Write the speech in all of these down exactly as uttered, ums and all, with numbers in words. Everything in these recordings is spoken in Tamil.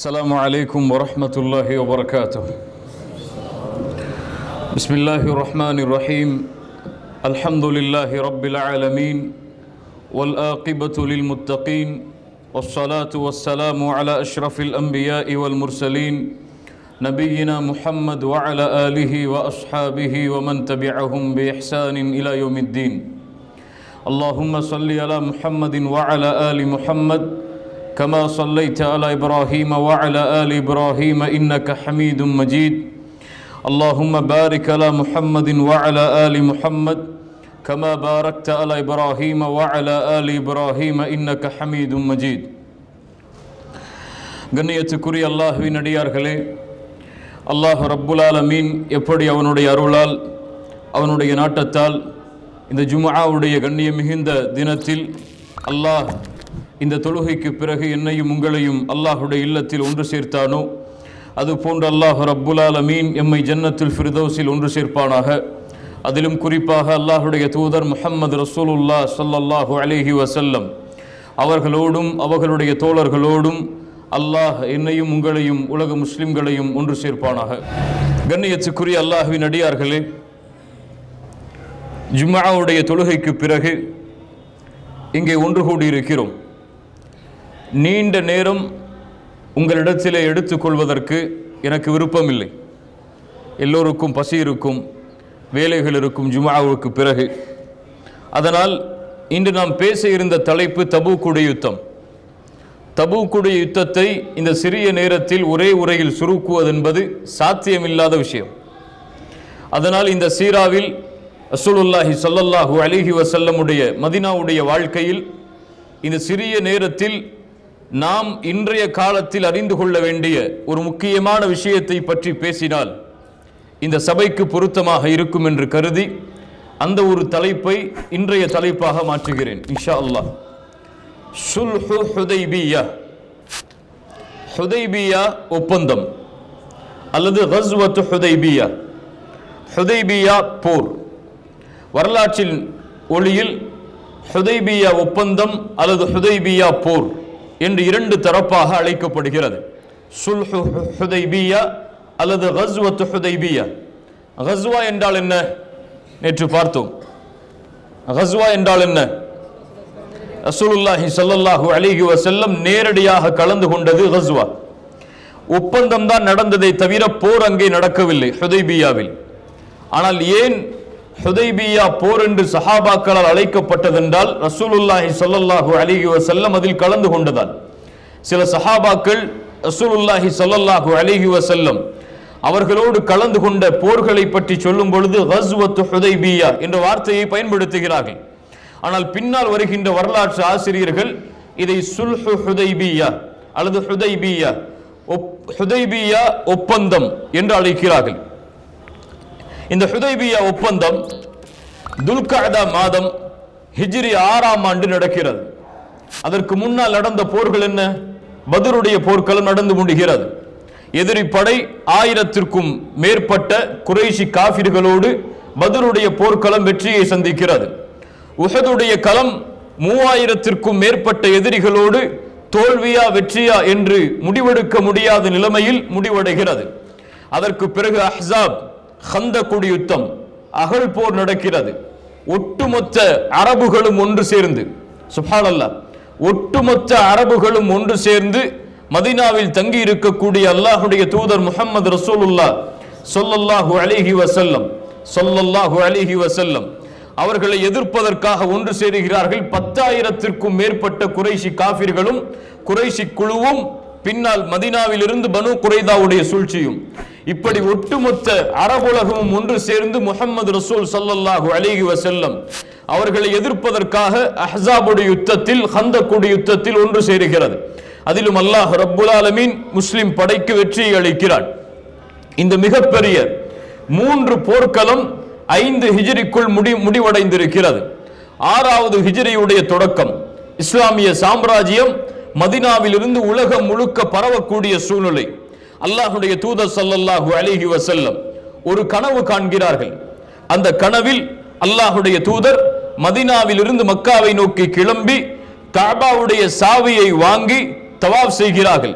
السلام عليكم ورحمة الله وبركاته. بسم الله الرحمن الرحيم. الحمد لله رب العالمين والآقبة للمتقين والصلاة والسلام على أشرف الأنبياء والمرسلين نبينا محمد وعلى آله وأصحابه ومن تبعهم بإحسان إلى يوم الدين. اللهم صل على محمد وعلى آل محمد كما صليت على إبراهيم وعلى آل إبراهيم إنك حميد مجيد. اللهم بارك على محمد وعلى آل محمد كما باركت على إبراهيم وعلى آل إبراهيم إنك حميد مجيد. கண்ணியத்துக்குரிய அல்லாஹ்வின் அடியார்களே, அல்லாஹ் ரப்புல் ஆலமீன் எப்படி அவனுடைய அருளால் அவனுடைய நாட்டத்தால் இந்த ஜும்ஆவுடைய கண்ணியம் மிகுந்த தினத்தில் அல்லாஹ் இந்த தொழுகைக்கு பிறகு என்னையும் உங்களையும் அல்லாஹுடைய இல்லத்தில் ஒன்று சேர்த்தானோ அதுபோன்று அல்லாஹ் ரப்புல் ஆலமீன் எம்மை ஜன்னத்துல் ஃபிர்தௌஸில் ஒன்று சேர்ப்பானாக. அதிலும் குறிப்பாக அல்லாஹுடைய தூதர் முஹம்மது ரசூலுல்லாஹ் ஸல்லல்லாஹு அலைஹி வஸல்லம் அவர்களோடும் அவர்களுடைய தோழர்களோடும் அல்லாஹ் என்னையும் உங்களையும் உலக முஸ்லிம்களையும் ஒன்று சேர்ப்பானாக. கண்ணியத்துக்குரிய அல்லாஹ்வின் அடியார்களே, ஜும்ஆவுடைய தொழுகைக்கு பிறகு இங்கே ஒன்று கூடியிருக்கிறோம். நீண்ட நேரம் உங்களிடத்திலே எடுத்துக்கொள்வதற்கு எனக்கு விருப்பமில்லை. எல்லோருக்கும் பசி இருக்கும், வேலைகள் இருக்கும் ஜும்ஆவுக்கு பிறகு. அதனால் இன்று நாம் பேச இருந்த தலைப்பு தபூக்குடைய யுத்தம். தபூக்குடைய யுத்தத்தை இந்த சிறிய நேரத்தில் ஒரே உரையில் சுருக்குவதென்பது சாத்தியமில்லாத விஷயம். அதனால் இந்த சீராவில் ரசூலுல்லாஹி ஸல்லல்லாஹு அலைஹி வஸல்லமுடைய மதீனாவுடைய வாழ்க்கையில் இந்த சிறிய நேரத்தில் நாம் இன்றைய காலத்தில் அறிந்து கொள்ள வேண்டிய ஒரு முக்கியமான விஷயத்தை பற்றி பேசினால் இந்த சபைக்கு பொருத்தமாக இருக்கும் என்று கருதி அந்த ஒரு தலைப்பை இன்றைய தலைப்பாக மாற்றுகிறேன் இன்ஷா அல்லாஹ். சுல்ஹு ஹுதைபியா, ஹுதைபியா ஒப்பந்தம் அல்லது கஸ்வத்து ஹுதைபியா, ஹுதைபியா போர். வரலாற்றின் ஒளியில் ஹுதைபியா ஒப்பந்தம் அல்லது ஹுதைபியா போர் என்று இரண்டு தரப்பாக அழைக்கப்படுகிறது. சுல்ஹு ஹுதைபியா அல்லது கஸ்வத்து ஹுதைபியா. கஸ்வா என்றால் என்ன? நேற்று பார்த்தோம். கஸ்வா என்றால் என்ன? ரசூலுல்லாஹி ஸல்லல்லாஹு அலைஹி வஸல்லம் நேரடியாக கலந்து கொண்டது கஸ்வா. ஒப்பந்தம் தான் நடந்ததை தவிர போர் அங்கே நடக்கவில்லை ஹுதைபியாவில். ஆனால் ஏன் ஹுதைபியா போர் என்று சஹாபாக்களால் அழைக்கப்பட்டதென்றால் ரசூலுல்லாஹி ஸல்லல்லாஹு அலைஹி வஸல்லம் அதில் கலந்து கொண்டதால். சில சஹாபாக்கள் ரசூலுல்லாஹி ஸல்லல்லாஹு அலைஹி வஸல்லம் அவர்களோடு கலந்து கொண்ட போர்களை பற்றி சொல்லும் பொழுது கஸ்வத்து ஹுதைபியா என்ற வார்த்தையை பயன்படுத்துகிறார்கள். ஆனால் பின்னால் வருகின்ற வரலாற்று ஆசிரியர்கள் இதை சுல்ஹு ஹுதைபியா அல்லது ஹுதைபியா ஹுதைபியா ஒப்பந்தம் என்று அழைக்கிறார்கள். இந்த ஹுதைபியா ஒப்பந்தம் துல்கஅதா மாதம் ஹிஜ்ரி ஆறாம் ஆண்டு நடக்கிறது. அதற்கு முன்னால் நடந்த போர்கள் என்ன? பத்ருடைய போர்க்களம் நடந்து முடிகிறது. எதிரி படை ஆயிரத்திற்கும் மேற்பட்ட குறைஷி காஃபிர்களோடு பத்ருடைய போர்க்களம் வெற்றியை சந்திக்கிறது. உஹதுடைய களம் மூவாயிரத்திற்கும் மேற்பட்ட எதிரிகளோடு தோல்வியா வெற்றியா என்று முடிவெடுக்க முடியாத நிலைமையில் முடிவடைகிறது. அதற்கு பிறகு அஹ்ஸாப் ஹந்தக்குடி யுத்தம், அகல் போர் நடக்கிறது. ஒட்டுமொத்த அரபுகளும் ஒன்று சேர்ந்து, சுப்ஹானல்லாஹ், ஒட்டுமொத்த அரபுகளும் ஒன்று சேர்ந்து மதீனாவில் தங்கி இருக்கக்கூடிய அல்லாஹ்வுடைய தூதர் முஹம்மது ரசூலுல்லாஹ் ஸல்லல்லாஹு அலைஹி வஸல்லம் ஸல்லல்லாஹு அலைஹி வஸல்லம் அவர்களை எதிர்ப்பதற்காக ஒன்று சேருகிறார்கள். பத்தாயிரத்திற்கும் மேற்பட்ட குறைஷி காஃபிர்களும் குறைஷி குழுவும், பின்னால் மதீனாவில் இருந்து பனு குரைதாவுடைய சூழ்ச்சியும், இப்படி ஒட்டுமொத்த அரபுலகமும் ஒன்று சேர்ந்து முஹம்மது ரசூல் ஸல்லல்லாஹு அலைஹி வஸல்லம் அவர்களை எதிர்ப்பதற்காக அஹ்ஸாபுடைய யுத்தத்தில் ஹந்தக்குடைய யுத்தத்தில் ஒன்று சேருகிறது. அதிலும் அல்லாஹ் ரப்புல் ஆலமீன் முஸ்லிம் படைக்கு வெற்றியை அளிக்கிறான். இந்த மிகப்பெரிய மூன்று போர்க்களம் ஐந்து ஹிஜ்ரிக்குள் முடி முடிவடைந்திருக்கிறது. ஆறாவது ஹிஜ்ரியுடைய தொடக்கம். இஸ்லாமிய சாம்ராஜ்யம் மதீனாவிலிருந்து உலகம் முழுக்க பரவக்கூடிய சூழ்நிலை. அல்லாஹ்வுடைய தூதர் ஸல்லல்லாஹு அலைஹி வஸல்லம் ஒரு கனவு காண்கிறார்கள். அந்த கனவில் அல்லாஹ்வுடைய தூதர் மதீனாவிலிருந்து மக்காவை நோக்கி கிளம்பி கஅபாவுடைய சாவியை வாங்கி தவாப் செய்கிறார்கள்.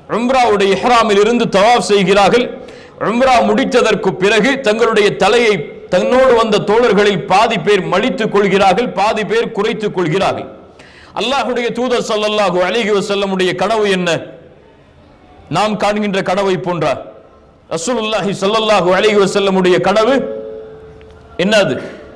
உம்ராவுடைய இஹ்ராமில் இருந்து தவாஃப் செய்கிறார்கள். உம்ரா முடித்ததற்கு பிறகு தங்களுடைய தலையை தன்னோடு வந்த தோழர்களில் பாதி பேர் மடித்துக் கொள்கிறார்கள், பாதி பேர் குறைத்துக் கொள்கிறார்கள். அல்லாஹ்வுடைய தூதர் ஸல்லல்லாஹு அலைஹி வஸல்லமுடைய கனவு என்ன? நாம் காண்கின்ற கனவை போன்றா? ரசூலுல்லாஹி ஸல்லல்லாஹு அலைஹி வஸல்லமுடைய கனவு என்னது?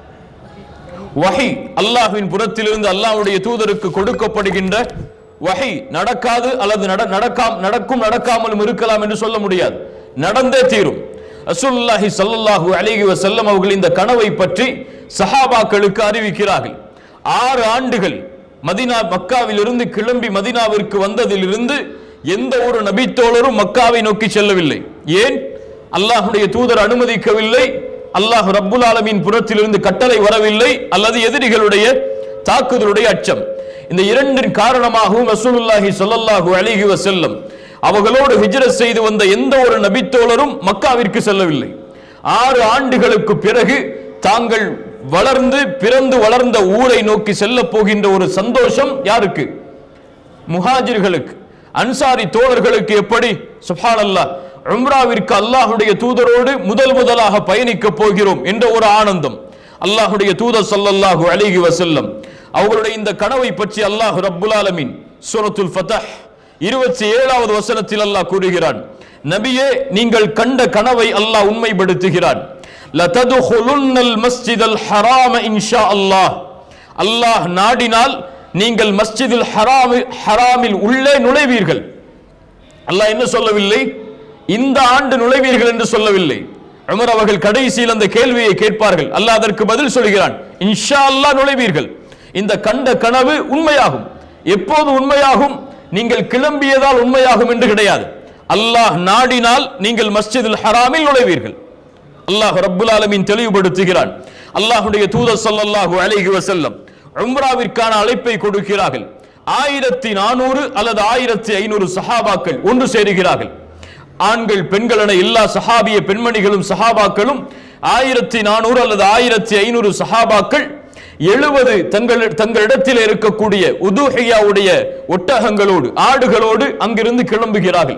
வஹி, அல்லாஹ்வின் புறத்திலிருந்து அல்லாஹ்வுடைய தூதருக்கு கொடுக்கப்படுகின்ற வஹி. நடக்காது அல்லது நடக்காம நடக்கும் நடக்காமலும் இருக்கலாம் என்று சொல்ல முடியாது, நடந்தே தீரும். ரசூலுல்லாஹி ஸல்லல்லாஹு அலைஹி வஸல்லம் அவர்கள் இந்த கனவை பற்றி சஹாபாக்களுக்கு அறிவிக்கிறார்கள். ஆறு ஆண்டுகள் மதீனா மக்காவில் இருந்து கிளம்பி மதீனாவிற்கு வந்ததிலிருந்து எந்த ஒரு நபித்தோழரும் மக்காவை நோக்கி செல்லவில்லை. ஏன்? அல்லாஹ்வுடைய தூதர் அனுமதிக்கவில்லை, அல்லாஹ் ரப்புல் ஆலமீன் புறத்திலிருந்து கட்டளை வரவில்லை, அல்லது எதிரிகளுடைய தாக்குதலுடைய அச்சம். இந்த இரண்டின் காரணமாகவும் ரசூலுல்லாஹி ஸல்லல்லாஹு அலைஹி வஸல்லம் அவர்களோடு ஹிஜ்ரத் செய்து வந்த எந்த ஒரு நபித்தோழரும் மக்காவிற்கு செல்லவில்லை. ஆறு ஆண்டுகளுக்கு பிறகு தாங்கள் வளர்ந்து பிறந்து வளர்ந்த ஊரை நோக்கி செல்ல போகின்ற ஒரு சந்தோஷம் யாருக்கு? முஹாஜிர்களுக்கு, அன்சாரி தோழர்களுக்கு. எப்படி? சுப்ஹானல்லாஹ், உம்ராவிற்கு அல்லாஹ்வுடைய தூதரோடு முதல் முதலாக பயணிக்க போகிறோம் என்ற ஒரு ஆனந்தம். அல்லாஹ்வுடைய தூதர் ஸல்லல்லாஹு அலைஹி வஸல்லம் அவர்களுடைய இந்த கனவை பற்றி அல்லாஹ் ரப்புல் ஆலமீன் சூரத்துல் ஃபத்ஹ் இருபத்தி ஏழாவது வசனத்தில் அல்லாஹ் கூறுகிறான், நபியே, நீங்கள் கண்ட கனவை அல்லாஹ் உண்மைப்படுத்துகிறான். லததுகுலுன்னல் மஸ்ஜிதல் ஹராம இன்ஷா அல்லாஹ், அல்லாஹ் நாடினால் நீங்கள் மஸ்ஜிதுல் ஹராம் ஹராமில் உள்ளே நுழைவீர்கள். அல்லாஹ் என்ன சொல்லவில்லை? இந்த ஆண்டு நுழைவீர்கள் என்று சொல்லவில்லை. உமர் அவர்கள் கடைசியில் அந்த கேள்வியை கேட்பார்கள், அல்லாஹ் அதற்கு பதில் சொல்கிறான், இன்ஷா அல்லாஹ் நுழைவீர்கள். இந்த கண்ட கனவு உண்மையாகும். எப்போது உண்மையாகும்? நீங்கள் கிளம்பியதால் உண்மையாகும் என்று கிடையாது. அல்லாஹ் நாடினால் நீங்கள் மஸ்ஜிதுல் ஹராமில் நுழைவீர்கள். அல்லாஹ் ரப்புல் ஆலமீன் தெளிவுபடுத்துகிறான். அல்லாஹ்வுடைய தூதர் ஸல்லல்லாஹு அலைஹி வஸல்லம் உம்ராவிற்கான அழைப்பை கொடுக்கிறார்கள். ஆயிரத்தி நானூறு அல்லது ஆயிரத்தி ஐநூறு சஹாபாக்கள் ஒன்று சேருகிறார்கள். ஆண்கள் பெண்கள் என எல்லா சஹாபிய பெண்மணிகளும் சஹாபாக்களும் ஆயிரத்தி நானூறு அல்லது ஆயிரத்தி ஐநூறு சஹாபாக்கள் எழுபது தங்கள் தங்களிடத்தில் இருக்கக்கூடிய உதுஹியாவுடைய ஒட்டகங்களோடு ஆடுகளோடு அங்கிருந்து கிளம்புகிறார்கள்.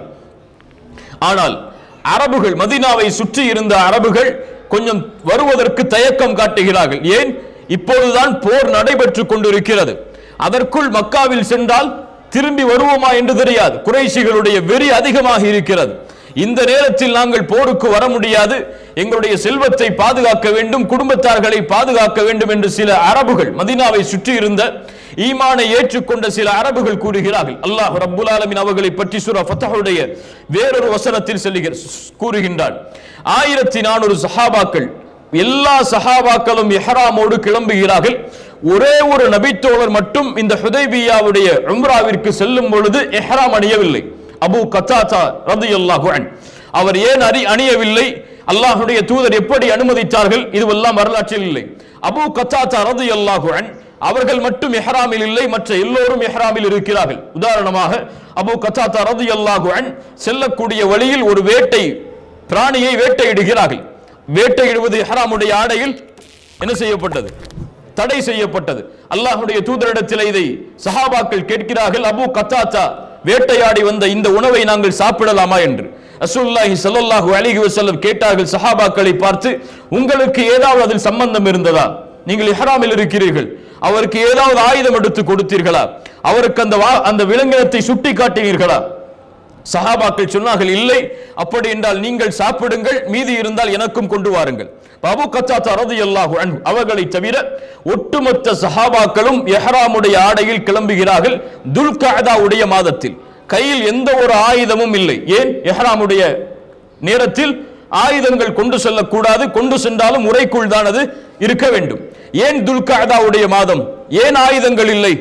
ஆனால் அரபுகள், மதீனாவை சுற்றி இருந்த அரபுகள் கொஞ்சம் வருவதற்கு தயக்கம் காட்டுகிறார்கள். ஏன்? இப்போதுதான் போர் நடைபெற்றுக் கொண்டிருக்கிறது. அதற்குள் மக்காவில் சென்றால் திரும்பி வருவோமா என்று தெரியாது. குறைஷிகளுடைய வெறி அதிகமாக இருக்கிறது. இந்த நேரத்தில் நாங்கள் போருக்கு வர முடியாது, எங்களுடைய செல்வத்தை பாதுகாக்க வேண்டும், குடும்பத்தார்களை பாதுகாக்க வேண்டும் என்று சில அரபுகள், மதீனாவை சுற்றி இருந்த ஈமானை ஏற்றுக்கொண்ட சில அரபுகள் கூறுகிறார்கள். அல்லாஹ் ரப்புல் ஆலமீன் அவர்களை பற்றி சூரா ஃபத்ஹுடைய வேறொரு வசனத்தில் கூறுகின்றான், ஆயிரத்தி நானூறு சஹாபாக்கள், எல்லா சஹாபாக்களும் இஹ்ராமோடு கிளம்புகிறார்கள். ஒரே ஒரு நபித்தோழர் மட்டும் இந்த ஹுதைபியாவுடைய உம்ராவிற்கு செல்லும் பொழுது இஹ்ராம் அணியவில்லை. அபூ கத்தாதா ரலியல்லாஹு அன்ஹு. அவர் ஏன் அணி அணியவில்லை? அல்லாஹ்வுடைய தூதர் எப்படி அனுமதித்தார்கள்? இதுவெல்லாம் வரலாற்றில் இல்லை. அபூ கத்தாதா ரலியல்லாஹு அன்ஹு அவர்கள் மட்டும் இஹ்ராமில் இல்லை, மற்ற எல்லோரும் இஹ்ராமில் இருக்கிறார்கள். உதாரணமாக அபூ கத்தாதா ரலியல்லாஹு அன்ஹு செல்லக்கூடிய வழியில் ஒரு வேட்டை பிராணியை வேட்டையிடுகிறார்கள். வேட்டையிடுவது இஹ்ராமுடைய ஆடையில் என்ன செய்யப்பட்டது? தடை செய்யப்பட்டது. அல்லாஹ்வுடைய தூதரிடத்தில் இதை சஹாபாக்கள் கேட்கிறார்கள், அபூ கத்தாதா வேட்டையாடி வந்த இந்த உணவை நாங்கள் சாப்பிடலாமா என்று. ரசூலுல்லாஹி ஸல்லல்லாஹு அலைஹி வஸல்லம் கேட்டார்கள் சஹாபாக்களை பார்த்து, உங்களுக்கு ஏதாவது அதில் சம்பந்தம் இருந்ததா? நீங்கள் இஹ்ராமில் இருக்கிறீர்கள், அவருக்கு ஏதாவது ஆயுதம் எடுத்து கொடுத்தீர்களா? அவருக்கு அந்த அந்த விலங்கினத்தை சுட்டி காட்டினீர்களா? சஹாபாக்கள் சொன்னார்கள், இல்லை. அப்படி என்றால் நீங்கள் சாப்பிடுங்கள், மீதி இருந்தால் எனக்கும் கொண்டு வாருங்கள். அபூ கத்தாதா ரலியல்லாஹு அன்ஹு அவர்களை தவிர ஒட்டுமொத்த சஹாபாக்களும் இஹ்ராமுடைய ஆடையில் கிளம்புகிறார்கள். துல்கஅதாவுடைய மாதத்தில் கையில் எந்த ஒரு ஆயுதமும் இல்லை. ஏன்? இஹ்ராமுடைய நேரத்தில் ஆயுதங்கள் கொண்டு செல்லக்கூடாது, கொண்டு சென்றாலும் உரைக்குள் தான் அது இருக்க வேண்டும். ஏன் துல்கஅதாவுடைய மாதம்? ஏன் ஆயுதங்கள் இல்லை?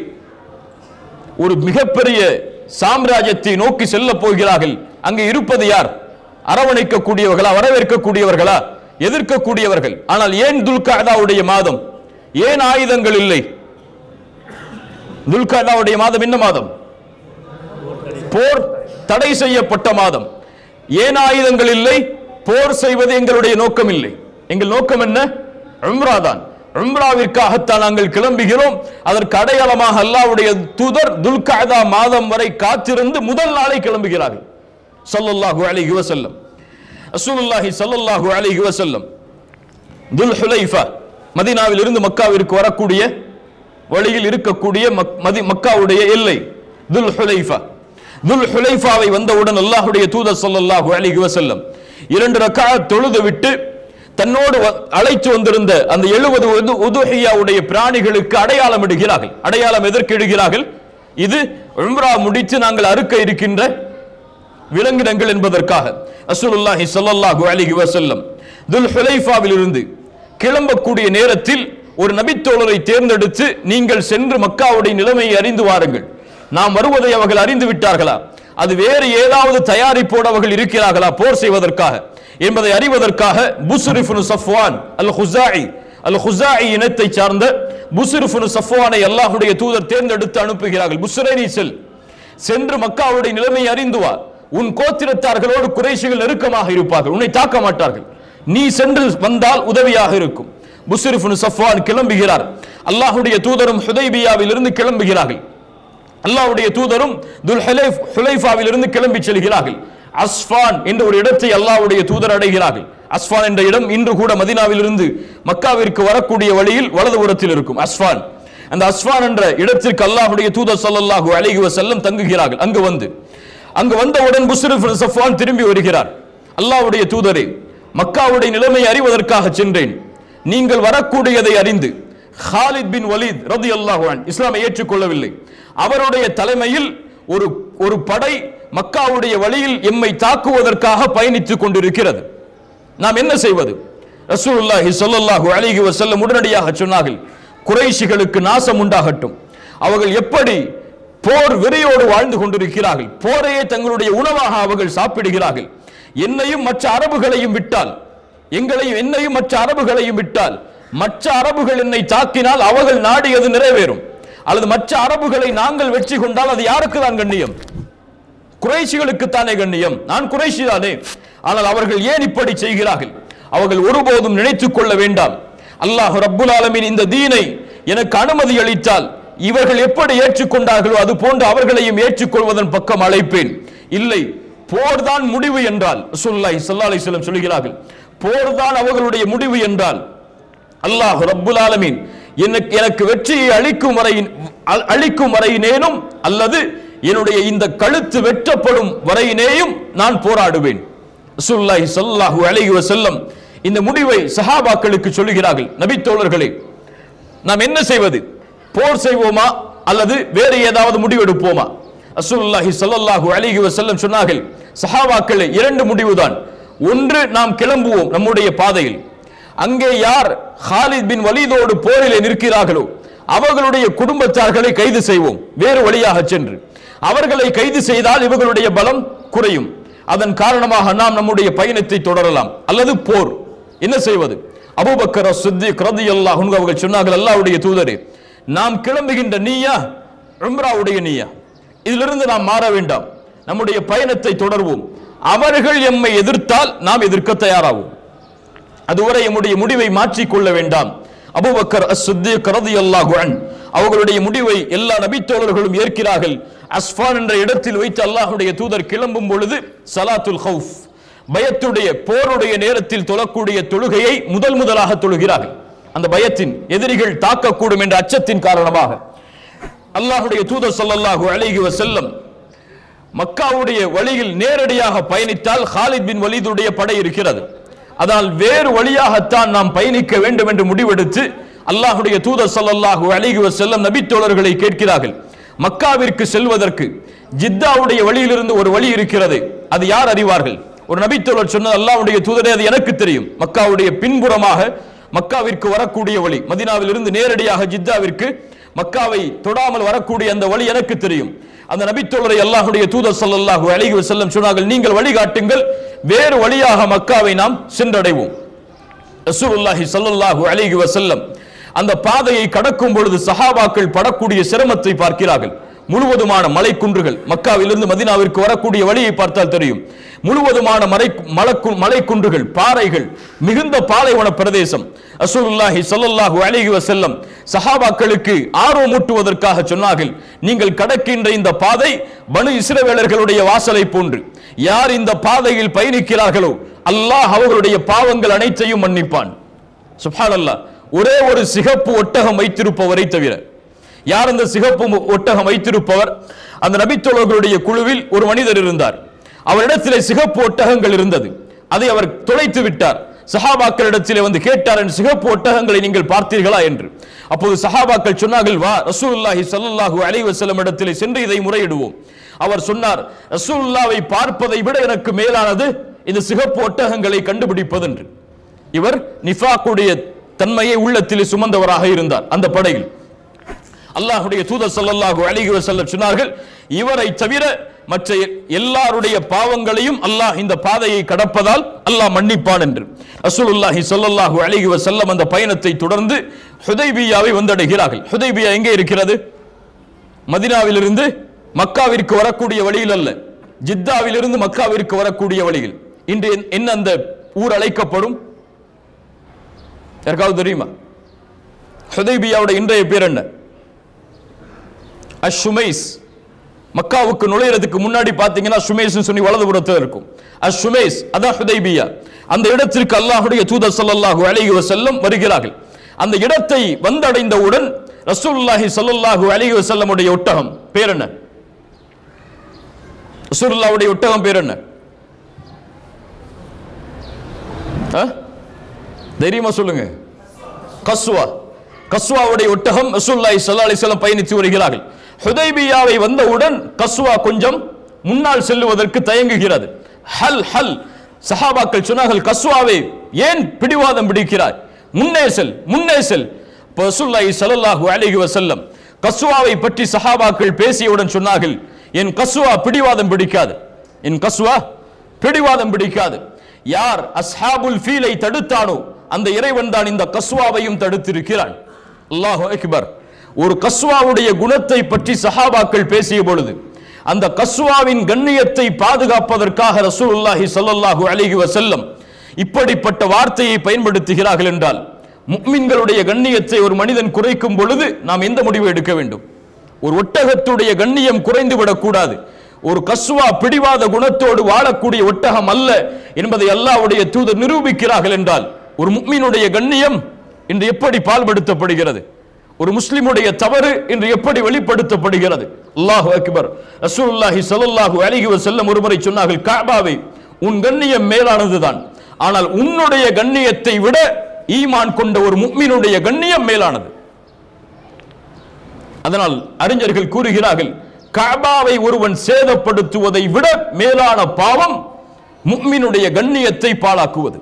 ஒரு மிகப்பெரிய சாம்ராஜ்யத்தை நோக்கி செல்ல போகிறார்கள். அங்கே இருப்பது யார்? அரவணைக்கக்கூடியவர்களா, வரவேற்கக்கூடியவர்களா, எதிர்க்கக்கூடியவர்கள்? ஆனால் ஏன் துல்கஅதாவுடைய மாதம்? ஏன் ஆயுதங்கள் இல்லை? துல்கஅதாவுடைய மாதம் என்ன மாதம்? போர் தடை செய்யப்பட்ட மாதம். ஏன் ஆயுதங்கள் இல்லை? போர் செய்வது எங்களுடைய நோக்கம் இல்லை. எங்கள் நோக்கம் என்ன? உம்ரா தான். உம்ராவிற்காகத்தான் நாங்கள் கிளம்புகிறோம். அதற்கு அடையாளமாக அல்லாஹ்வுடைய தூதர் துல்கஅதா மாதம் வரை காத்திருந்து முதல் நாளை கிளம்புகிறார்கள். ஸல்லல்லாஹு அலைஹி வஸல்லம். ரசூலுல்லாஹி ஸல்லல்லாஹு அலைஹி வஸல்லம் துல் ஹுலைஃபா, மதீனாவில் இருந்து மக்காவிற்கு வரக்கூடிய வழியில் இருக்கக்கூடிய மக்காவுடைய எல்லை துல் ஹுலைஃபா. துல் ஹுலைஃபாவை வந்தவுடன் அல்லாஹ்வுடைய தூதர் ஸல்லல்லாஹு அலைஹி வஸல்லம் இரண்டு ரக்அத் தொழுது விட்டு தன்னோடு அழைத்து வந்திருந்த அந்த எழுபது உதுஹியாவுடைய பிராணிகளுக்கு அடையாளம் இடுகிறார்கள். அடையாளம் எதற்கு இடுகிறார்கள்? இது உம்ரா முடித்து நாங்கள் அறுக்க இருக்கின்ற விலங்கினங்கள் என்பதற்காக. ரசூலுல்லாஹி ஸல்லல்லாஹு அலைஹி வஸல்லம் துல் ஹுலைஃபாவில் இருந்து கிளம்பக்கூடிய நேரத்தில் ஒரு நபித்தோழரை தேர்ந்தெடுத்து, நீங்கள் சென்று மக்காவுடைய நிலைமையை அறிந்து வாருங்கள். நாம் வருவதை அவர்கள் அறிந்து விட்டார்களா, அது வேறு ஏதாவது தயாரிப்போடு அவர்கள் இருக்கிறார்களா போர் செய்வதற்காக என்பதை அறிவதற்காக புஸ்ர் இப்னு சஃப்வான் அல் ஹுஸாஇ அல் ஹுஸாஇ இனத்தை சார்ந்த புஸ்ர் இப்னு சஃப்வானை அல்லாஹ்வுடைய தூதர் தேர்ந்தெடுத்து அனுப்புகிறார்கள். புஸ்ரை நீ செல், சென்று மக்காவுடைய நிலைமையை அறிந்து வா. உன் கோத்திரத்தார்களோடு குறைஷிகள் நெருக்கமாக இருப்பார்கள், உன்னை தாக்க மாட்டார்கள். நீ சென்று வந்தால் உதவியாக இருக்கும். புஸ்ர் இப்னு சஃப்வான் கிளம்புகிறார். அல்லாஹ்வுடைய தூதரும் ஹுதைபியாவில் இருந்து கிளம்புகிறார்கள். அல்லாஹ்வுடைய தூதரும் துல் ஹுலைஃபாவில் இருந்து கிளம்பி செல்கிறார்கள். அஸ்ஃபான் என்ற ஒரு இடத்தை அல்லாஹ்வுடைய தூதர் அடைகிறார்கள். அஸ்ஃபான் என்ற இடம் இன்று கூட மதீனாவில் இருந்து மக்காவிற்கு வரக்கூடிய வழியில் வலதுபுறத்தில் இருக்கும். அஸ்ஃபான், அந்த அஸ்ஃபான் என்ற இடத்திற்கு அல்லாஹ்வுடைய தூதர் ஸல்லல்லாஹு அலைஹி வஸல்லம் தங்குகிறார்கள். அங்கு வந்து அங்கு வந்தவுடன் புஸ்ர் இப்னு சஃப்வான் திரும்பி வருகிறார். அல்லாஹ்வுடைய தூதரே, மக்காவுடைய நிலைமை அறிவதற்காக சென்றேன். நீங்கள் வரக்கூடியதை அறிந்து ஹாலித் பின் வலீத் ரலியல்லாஹு அன்ஹு இஸ்லாமை ஏற்றுக்கொள்ளவில்லை. அவருடைய தலைமையில் ஒரு ஒரு படை மக்காவுடைய வழியில் எம்மை தாக்குவதற்காக பயணித்துக் கொண்டிருக்கிறது. நாம் என்ன செய்வது? ரசூலுல்லாஹி ஸல்லல்லாஹு அலைஹி வஸல்லம் உடனடியாக சொன்னார்கள், குறைஷிகளுக்கு நாசம் உண்டாகட்டும். அவர்கள் எப்படி போர் வெறியோடு வாழ்ந்து கொண்டிருக்கிறார்கள், போரையே தங்களுடைய உணவாக அவர்கள் சாப்பிடுகிறார்கள். என்னையும் மற்ற அரபுகளையும் விட்டால், எங்களையும் என்னையும் மற்ற அரபுகளையும் விட்டால், மற்ற அரபுகள் என்னை தாக்கினால் அவர்கள் நாடியது நிறைவேறும். அல்லது மற்ற அரபுகளை நாங்கள் வெற்றி கொண்டால் அது யாருக்கு தான் கண்ணியம்? குறைஷிகளுக்கு தானே கண்ணியம். நான் குறைஷி தானே. ஆனால் அவர்கள் ஏன் இப்படி செய்கிறார்கள்? அவர்கள் ஒருபோதும் நினைத்துக் கொள்ள வேண்டாம், அல்லாஹ் ரப்புல் ஆலமீன் இந்த தீனை எனக்கு அனுமதி அளித்தால் இவர்கள் எப்படி ஏற்றுக்கொண்டார்களோ அது போன்று அவர்களையும் ஏற்றுக்கொள்வதன் பக்கம் அழைப்பேன். இல்லை, போர்தான் முடிவு என்றால், ரசூலுல்லாஹி ஸல்லல்லாஹு அலைஹி வஸல்லம் சொல்கிறார்கள், போர்தான் அவர்களுடைய முடிவு என்றால் அல்லாஹ் ரப்புல் ஆலமீன் எனக்கு எனக்கு வெற்றியை அளிக்கும் வரை அளிக்கும் வரையினேனும் அல்லது என்னுடைய இந்த கழுத்து வெட்டப்படும் வரையினேயும் நான் போராடுவேன். ரசூலுல்லாஹி ஸல்லல்லாஹு அலைஹி வஸல்லம் இந்த முடிவை சஹாபாக்களுக்கு சொல்கிறார்கள். நபி தோழர்களே, நாம் என்ன செய்வது? போர் செய்வோமா அல்லது வேறு ஏதாவது முடிவெடுப்போமா? ரசூலுல்லாஹி ஸல்லல்லாஹு அலைஹி வஸல்லம் சொன்னார்கள், சஹாபாக்களே, இரண்டு முடிவுதான். ஒன்று, நாம் கிளம்புவோம் நம்முடைய பாதையில். அங்கே யார் ஹாலித் பின் வலீதோடு போரிலே நிற்கிறார்களோ அவர்களுடைய குடும்பத்தார்களை கைது செய்வோம் வேறு வழியாக சென்று. அவர்களை கைது செய்தால் இவர்களுடைய பலம் குறையும். அதன் காரணமாக நாம் நம்முடைய பயணத்தை தொடரலாம். அல்லது போர். என்ன செய்வது? அபூபக்கர் சித்திக் ரலியல்லாஹு அன்ஹு அவர்கள் சொன்னார்கள், அல்லாஹ்வுடைய தூதரே, நாம் கிளம்புகின்ற நீயா உம்ராவுடைய நீயா, இதிலிருந்து நாம் மாற வேண்டாம், நம்முடைய பயணத்தை தொடர்வோம். அவர்கள் எம்மை எதிர்த்தால் நாம் எதிர்க்க தயாராகும். அதுவரை நம்முடைய முடிவை மாற்றிக்கொள்ள வேண்டாம். அபூபக்கர் சித்திக் ரலியல்லாஹு அன்ஹு அவர்களுடைய முடிவை எல்லா நபித்தோழர்களும் ஏற்கிறார்கள். அஸ்ஃபான் என்ற இடத்தில் வைத்து அல்லாஹ்வுடைய தூதர் கிளம்பும் பொழுது ஸலாத்துல் ஹவுஃப், பயத்துடைய போருடைய நேரத்தில் தொழக்கூடிய தொழுகையை முதல் முதலாக தொழுகிறார்கள். அந்த பயத்தின், எதிரிகள் தாக்கக்கூடும் என்ற அச்சத்தின் காரணமாக அல்லாஹ்வுடைய தூதர் ஸல்லல்லாஹு அலைஹி வஸல்லம் மக்காவுடைய வழியில் நேரடியாக பயணித்தால் ஹாலித் பின் வலீதுடைய படை இருக்கிறது. அதனால் வேறு வழியாகத்தான் நாம் பயணிக்க வேண்டும் என்று முடிவெடுத்து அல்லாஹ்வுடைய தூதர் ஸல்லல்லாஹு அலைஹி வஸல்லம் நபி தோழர்களை கேட்கிறார்கள், மக்காவிற்கு செல்வதற்கு ஜித்தாவுடைய வழியிலிருந்து ஒரு வழி இருக்கிறது, அது யார் அறிவார்கள்? ஒரு நபி தோழர் சொன்னது, அல்லாஹ்வுடைய தூதரே, அது எனக்கு தெரியும். மக்காவுடைய பின்புறமாக மக்காவிற்கு வரக்கூடிய வழி, மதீனாவில் இருந்து நேரடியாக ஜித்தாவிற்கு மக்காவை தொடாமல் வரக்கூடிய அந்த வழி எனக்கு தெரியும். அந்த நபி தோழரை அல்லாஹ்வுடைய தூதர் ஸல்லல்லாஹு அலைஹி வஸல்லம் சொன்னார்கள், நீங்கள் வழிகாட்டுங்கள், வேறு வழியாக மக்காவை நாம் சென்றடைவோம். ரசூலுல்லாஹி ஸல்லல்லாஹு அலைஹி வஸல்லம் அந்த பாதையை கடக்கும் பொழுது சஹாபாக்கள் படக்கூடிய சிரமத்தை பார்க்கிறார்கள். முழுவதுமான மலை குன்றுகள், மக்காவிலிருந்து மதீனாவிற்கு வரக்கூடிய வழியை பார்த்தால் தெரியும். முழுவதுமான மலை மலக்கு மலை குன்றுகள், பாறைகள், மிகுந்த பாலைவன பிரதேசம். ரசூலுல்லாஹி ஸல்லல்லாஹு அலைஹி வஸல்லம் சஹாபாக்களுக்கு ஆர்வமூட்டுவதற்காக சொன்னார்கள், நீங்கள் கடக்கின்ற இந்த பாதை பனு இஸ்ரவேலர்களுடைய வாசலை போன்று. யார் இந்த பாதையில் பயணிக்கிறார்களோ அல்லாஹ் அவர்களுடைய பாவங்கள் அனைத்தையும் மன்னிப்பான். சுப்ஹானல்லாஹ். ஒரே ஒரு சிகப்பு ஒட்டகம் வைத்திருப்பவரை தவிர. யார் அந்த சிகப்பு ஒட்டகம் வைத்திருப்பவர்? அந்த நபித்தோழர்களுடைய குழுவில் ஒரு மனிதர் இருந்தார். அவரிடத்திலே சிகப்பு ஒட்டகங்கள் இருந்தது. அதை அவர் தொலைத்து விட்டார். சஹாபாக்களிடத்திலே வந்து கேட்டார், சிகப்பு ஒட்டகங்களை நீங்கள் பார்த்தீர்களா என்று. அப்போது சஹாபாக்கள் சொன்னார்கள், வா ரசூலுல்லாஹி ஸல்லல்லாஹு அலைஹி வஸல்லம் இடத்திலே சென்று இதை முறையிடுவோம். அவர் சொன்னார், ரசூலுல்லாஹ்வை பார்ப்பதை விட எனக்கு மேலானது இந்த சிகப்பு ஒட்டகங்களை கண்டுபிடிப்பது என்று. இவர் நிஃபாக்குடைய தன்மையை உள்ளத்தில் சுமந்தவராக இருந்தார். அந்த படையில் அல்லாஹ்வுடைய தூதர் ஸல்லல்லாஹு அலைஹி வஸல்லம் சொன்னார்கள், இவரை தவிர மற்ற எல்லாருடைய பாவங்களையும் அல்லாஹ் இந்த பாதையை கடப்பதால் அல்லாஹ் மன்னிப்பான் என்று. ரசூலுல்லாஹி ஸல்லல்லாஹு அலைஹி வஸல்லம் அந்த பயணத்தை தொடர்ந்து ஹுதைபியாவை வந்தடைகிறார்கள். ஹுதைபியா எங்கே இருக்கிறது? மதீனாவிலிருந்து மக்காவிற்கு வரக்கூடிய வழியில் அல்ல, ஜித்தாவிலிருந்து மக்காவிற்கு வரக்கூடிய வழியில். இன்று என்ன அந்த ஊர் அழைக்கப்படும்? யாருக்காவது தெரியுமா? ஹுதைபியாவுடைய இன்றைய பேர் என்ன? அஷுமைஸ். மக்காவுக்கு நுழையிறதுக்கு முன்னாடி பார்த்தீங்கன்னா ஷுமைஸ் சொல்லி வலதுபுறத்தில் இருக்கும். அஷுமைஸ் அதான் ஹுதைபியா. அந்த இடத்திற்கு அல்லாஹ்வுடைய தூதர் ஸல்லல்லாஹு அலைஹி வஸல்லம் வருகிறார்கள். அந்த இடத்தை வந்தடைந்தவுடன் ரசூலுல்லாஹி ஸல்லல்லாஹு அலைஹி வஸல்லம் உடைய ஒட்டகம் பேர் என்ன? ரசூலுல்லாஹ்வுடைய ஒட்டகம் பேர் என்ன? தைரியமா சொல்லுங்க. கஸ்வா. கஸ்வாவுடைய ஒட்டகம் ரசூலுல்லாஹி ஸல்லல்லாஹு அலைஹி வஸல்லம் பயணித்து வருகிறார்கள். ஹுதைபியாவை வந்தவுடன் கஸ்வா கொஞ்சம் முன்னால் செல்லுவதற்கு தயங்குகிறது. ஹல் ஹல். சஹாபாக்கள் சொன்னார்கள், கஸ்வாவை ஏன் பிடிவாதம் பிடிக்கிறாய்? முன்னே செல், முன்னே செல். ரசூலுல்லாஹி ஸல்லல்லாஹு அலைஹி வஸல்லம் கஸ்வாவை பற்றி சஹாபாக்கள் பேசியவுடன் சொன்னார்கள், என் கஸ்வா பிடிவாதம் பிடிக்காது, என் கஸ்வா பிடிவாதம் பிடிக்காது. யார் அஸ்ஹாபுல் ஃபீலை தடுத்தானோ அந்த இறைவன் தான் இந்த கஸ்வாவையும் தடுத்திருக்கிறான். அல்லாஹு அக்பர். ஒரு கஸ்வாவுடைய குணத்தை பற்றி சஹாபாக்கள் பேசிய பொழுது அந்த கஸ்வாவின் கண்ணியத்தை பாதுகாப்பதற்காக ரசூலுல்லாஹி ஸல்லல்லாஹு அலைஹி வஸல்லம் இப்படிப்பட்ட வார்த்தையை பயன்படுத்துகிறார்கள் என்றால், முஃமின்களுடைய கண்ணியத்தை ஒரு மனிதன் குறைக்கும் பொழுது நாம் எந்த முடிவு எடுக்க வேண்டும்? ஒரு ஒட்டகத்துடைய கண்ணியம் குறைந்து விடக்கூடாது. ஒரு கஸ்வா பிடிவாத குணத்தோடு வாழக்கூடிய ஒட்டகம் அல்ல என்பதை அல்லாஹ்வுடைய தூதர் நிரூபிக்கிறார்கள் என்றால், ஒரு முஃமினுடைய கண்ணியம் இன்று எப்படி பால்படுத்தப்படுகிறது? ஒரு முஸ்லிமுடைய தவறு இன்று எப்படி வெளிப்படுத்தப்படுகிறது? அல்லாஹு அக்பர். ரசூலுல்லாஹி ஸல்லல்லாஹு அலைஹி வஸல்லம் ஒருமுறை சொன்னார்கள், கஅபாவே உன் கண்ணியம் மேலானதுதான், ஆனால் உன்னுடைய கண்ணியத்தை விட ஈமான் கொண்ட ஒரு முஃமினுடைய கண்ணியம் மேலானது. அதனால் அறிஞர்கள் கூறுகிறார்கள், கஅபாவை ஒருவன் சேதப்படுத்துவதை விட மேலான பாவம் முஃமினுடைய கண்ணியத்தை பாழாக்குவது.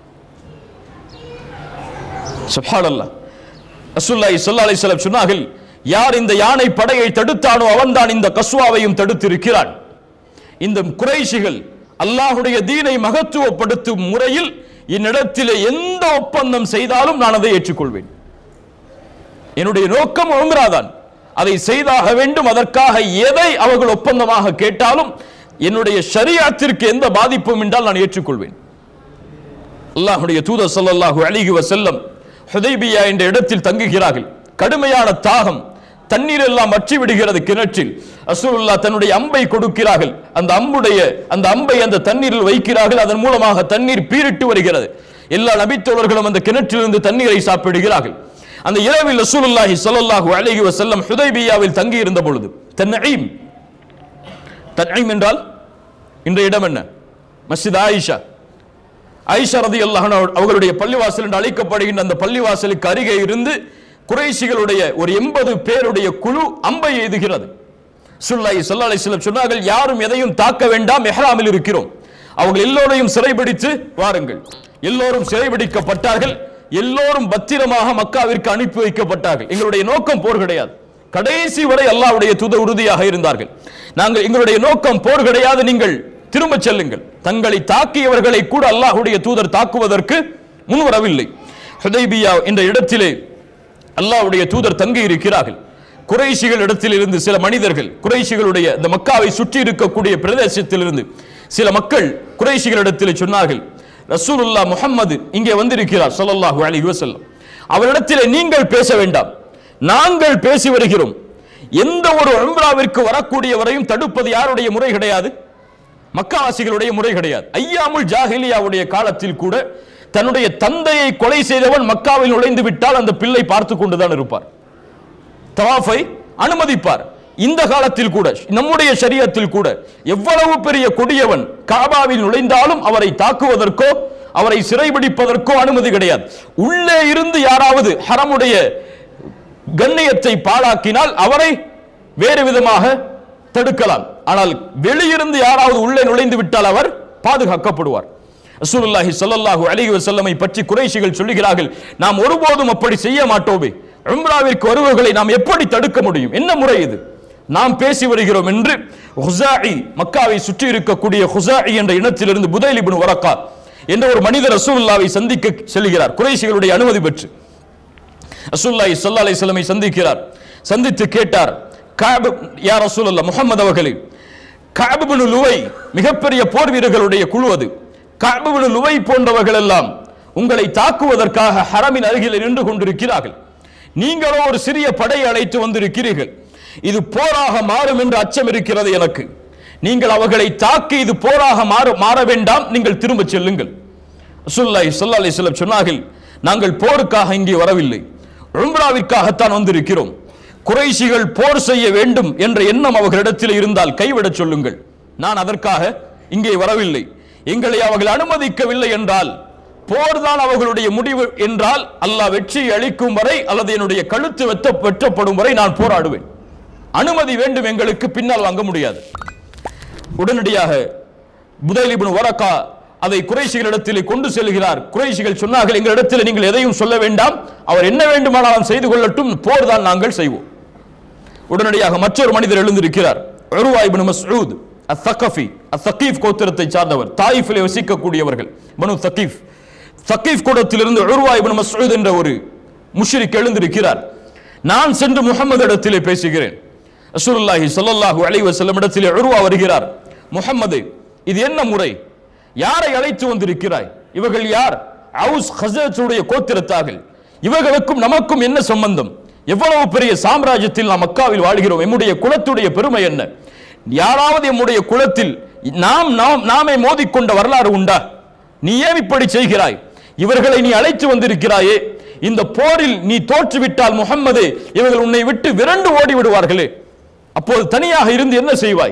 சுப்ஹானல்லாஹ். ரசூலுல்லாஹி ஸல்லல்லாஹு அலைஹி வஸல்லம் சொன்னார்கள், யார் இந்த யானை படையை தடுத்தானோ அவன்தான் இந்த கஸ்வாவையும் தடுத்திருக்கிறான். இந்த குறைஷிகள் அல்லாஹ்வுடைய தீனை மகத்துவப்படுத்தும் முறையில் என்னிடத்தில் எந்த ஒப்பந்தம் செய்தாலும் நான் அதை ஏற்றுக்கொள்வேன். என்னுடைய நோக்கம் உம்ராதான், அதை செய்தாக வேண்டும். அதற்காக எதை அவர்கள் ஒப்பந்தமாக கேட்டாலும் என்னுடைய ஷரீஅத்திற்கு எந்த பாதிப்பும் என்றால் நான் ஏற்றுக்கொள்வேன். அல்லாஹ்வுடைய தூதர் ஸல்லல்லாஹு அலைஹி வஸல்லம் ஹுதைபியா என்ற இடத்தில் தங்குகிறார்கள். கடுமையான தாகம், தண்ணீர் எல்லாம் வற்றி விடுகிறது கிணற்றில். ரசூலுல்லாஹ் தன்னுடைய அம்பை கொடுக்கிறார்கள். அந்த அம்புடைய அந்த அம்பை அந்த தண்ணீரில் வைக்கிறார்கள். அதன் மூலமாக தண்ணீர் பீரிட்டு வருகிறது. எல்லா நபித்தோழர்களும் அந்த கிணற்றிலிருந்து தண்ணீரை சாப்பிடுகிறார்கள். அந்த இரவில் ரசூலுல்லாஹி ஸல்லல்லாஹு அலைஹி வஸல்லம் ஹுதைபியாவில் தங்கி இருந்த பொழுது தன்ஈம், தன்ஈம் என்றால் இன்றைய இடம் என்ன? மஸ்ஜித் ஆயிஷா. ஆயிஷா ரலியல்லாஹு அன்ஹா அவர்களுடைய பள்ளிவாசல் என்று அழைக்கப்படுகின்ற அந்த பள்ளிவாசலுக்கு அருகே இருந்து குறைஷிகளுடைய ஒரு எண்பது பேருடைய குழு அம்பை எய்துகிறது. ரசூலுல்லாஹி ஸல்லல்லாஹு அலைஹி வஸல்லம் சொன்னார்கள், யாரும் எதையும் தாக்க வேண்டாம், இஹ்ராமில் இருக்கிறோம். அவங்க எல்லோரையும் சிறைபிடித்து வாருங்கள். எல்லோரும் சிறைபிடிக்கப்பட்டார்கள். எல்லோரும் பத்திரமாக மக்காவிற்கு அனுப்பி வைக்கப்பட்டார்கள். எங்களுடைய நோக்கம் போர் கிடையாது. கடைசி வரை அல்லாஹ்வுடைய தூதர் உறுதியாக இருந்தார்கள். நாங்கள் எங்களுடைய நோக்கம் போர் கிடையாது, நீங்கள் திரும்ப செல்லுங்கள். தங்களை தாக்கியவர்களை கூட அல்லாஹ்வுடைய தூதர் தாக்குவதற்கு முன்வரவில்லை. ஹுதைபியா என்ற இடத்திலே அல்லாஹ்வுடைய தூதர் தங்கி இருக்கிறார்கள். குறைஷிகள் இடத்தில் இருந்து சில மனிதர்கள், குறைஷிகளுடைய இந்த மக்காவை சுற்றி இருக்கக்கூடிய பிரதேசத்திலிருந்து சில மக்கள் குறைஷிகளிடத்தில் சொன்னார்கள், ரசூலுல்லாஹ் முஹம்மது இங்கே வந்திருக்கிறார் ஸல்லல்லாஹு அலைஹி வஸல்லம், அவரிடத்தில் நீங்கள் பேச வேண்டாம், நாங்கள் பேசி வருகிறோம். எந்த ஒரு உம்ராவிற்கு வரக்கூடியவரையும் தடுப்பது யாருடைய முறை கிடையாது? மக்காவாசிகளுடைய முறை கிடையாது. ஐயாமுல் ஜாஹிலியாவுடைய காலத்தில் கூட தன்னுடைய தந்தையை கொலை செய்தவன் மக்காவில் நுழைந்து விட்டால் அந்த பிள்ளை பார்த்து கொண்டுதான் இருப்பார், தவாஃபை அனுமதிப்பார். இந்த காலத்தில் கூட நம்முடைய ஷரியத்தில் கூட எவ்வளவு பெரிய கொடியவன் காபாவில் நுழைந்தாலும் அவரை தாக்குவதற்கோ அவரை சிறைபிடிப்பதற்கோ அனுமதி கிடையாது. உள்ளே இருந்து யாராவது ஹரமுடைய கண்ணியத்தை பாழாக்கினால் அவரை வேறு விதமாக தடுக்கலாம். ஆனால் வெளியிருந்து யாராவது உள்ளே நுழைந்து விட்டால் அவர் பாதுகாக்கப்படுவார். ரசூலுல்லாஹி ஸல்லல்லாஹு அலைஹி வஸல்லமை பற்றி குறைஷிகள் சொல்லுகிறார்கள், நாம் ஒருபோதும் அப்படி செய்ய மாட்டோமே, உம்ராவிற்கு வருவர்களை நாம் எப்படி தடுக்க முடியும், என்ன முறை இது, நாம் பேசி வருகிறோம் என்று ஹுஸாஇ, மக்காவை சுற்றி இருக்கக்கூடிய ஹுஸாஇ என்ற இனத்திலிருந்து புதைல் இப்னு வரக்கா என்ற ஒரு மனிதர் ரசூலுல்லாஹை சந்திக்க செல்கிறார். குறைஷிகளுடைய அனுமதி பெற்று ரசூலுல்லாஹி ஸல்லல்லாஹு அலைஹி வஸல்லமை சந்திக்கிறார். சந்தித்து கேட்டார், கஅப் யா ரசூலல்லாஹ், முஹம்மது அவர்களே, கஅப் இப்னு லுவை மிகப்பெரிய போர் வீரர்களுடைய குழு அது, கஅப் இப்னு லுவை போன்றவர்கள் எல்லாம் உங்களை தாக்குவதற்காக ஹரமின் அருகில் நின்று கொண்டிருக்கிறார்கள், நீங்களோ ஒரு சிறிய படையை அழைத்து வந்திருக்கிறீர்கள், இது போராக மாறும் என்ற அச்சம் இருக்கிறது எனக்கு, நீங்கள் அவர்களை தாக்கி இது போராக மாற மாற வேண்டாம், நீங்கள் திரும்ப செல்லுங்கள். ரசூலுல்லாஹி ஸல்லல்லாஹு அலைஹி வஸல்லம் சொன்னார்கள், நாங்கள் போருக்காக இங்கே வரவில்லை, உம்ராவிற்காகத்தான் வந்திருக்கிறோம். குறைஷிகள் போர் செய்ய வேண்டும் என்ற எண்ணம் அவர்களிடத்தில் இருந்தால் கைவிடச் சொல்லுங்கள், நான் அதற்காக இங்கே வரவில்லை. எங்களை அவர்கள் அனுமதிக்கவில்லை என்றால், போர்தான் அவர்களுடைய முடிவு என்றால், அல்லாஹ் வெற்றி அளிக்கும் வரை அல்லது என்னுடைய கழுத்து வெட்ட வெட்டப்படும் வரை நான் போராடுவேன், அனுமதி வேண்டும், எங்களுக்கு பின்னால் வாங்க முடியாது. உடனடியாக புதைல் இப்னு வரக்கா அதை குறைஷிகளிடத்தில் கொண்டு செல்கிறார். குறைஷிகள் சொன்னார்கள், எங்களிடத்தில் நீங்கள் எதையும் சொல்ல வேண்டாம், அவர் என்ன வேண்டுமானாலும் செய்து கொள்ளட்டும், போர் தான் நாங்கள் செய்வோம். உடனடியாக மற்றொரு மனிதர் எழுந்திருக்கிறார், உருவா இப்னு மஸ்ஊத் அத்-தகஃபி, அத்-தகீஃப் கோத்திரத்தை சார்ந்தவர், தாயிஃபிலே வசிக்கக்கூடியவர்கள் பனு தகீஃப். தகீஃப் கூடத்திலிருந்து உருவா இப்னு மஸ்ஊத் என்ற ஒரு முஷ்ரிக் எழுந்திருக்கிறார். நான் சென்று முஹம்மது இடத்திலே பேசுகிறேன். ரசூலுல்லாஹி ஸல்லல்லாஹு அலைஹி வஸல்லம் இடத்திலே உருவா வருகிறார். முஹம்மது, இது என்ன முறை, யாரை அழைத்து வந்திருக்கிறாய், இவர்கள் யார், அவுஸ் ஹஸரஜுடைய கோத்திரத்தார்கள், இவர்களுக்கும் நமக்கும் என்ன சம்பந்தம், எவ்வளவு பெரிய சாம்ராஜ்யத்தில் நாம் மக்காவில் வாழ்கிறோம், நம்முடைய குலத்துடைய பெருமை என்ன, யாராவது நம்முடைய குலத்தில் நாம் நாம் நாமே மோதிக்கொண்ட வரலாறு உண்டா, நீ ஏன் இப்படி செய்கிறாய், இவர்களை நீ அழைத்து வந்திருக்கிறாயே, இந்த போரில் நீ தோற்றுவிட்டால் முஹம்மது இவர்கள் உன்னை விட்டு விரண்டு ஓடி விடுவார்களே, அப்போது தனியாக இருந்து என்ன செய்வாய்?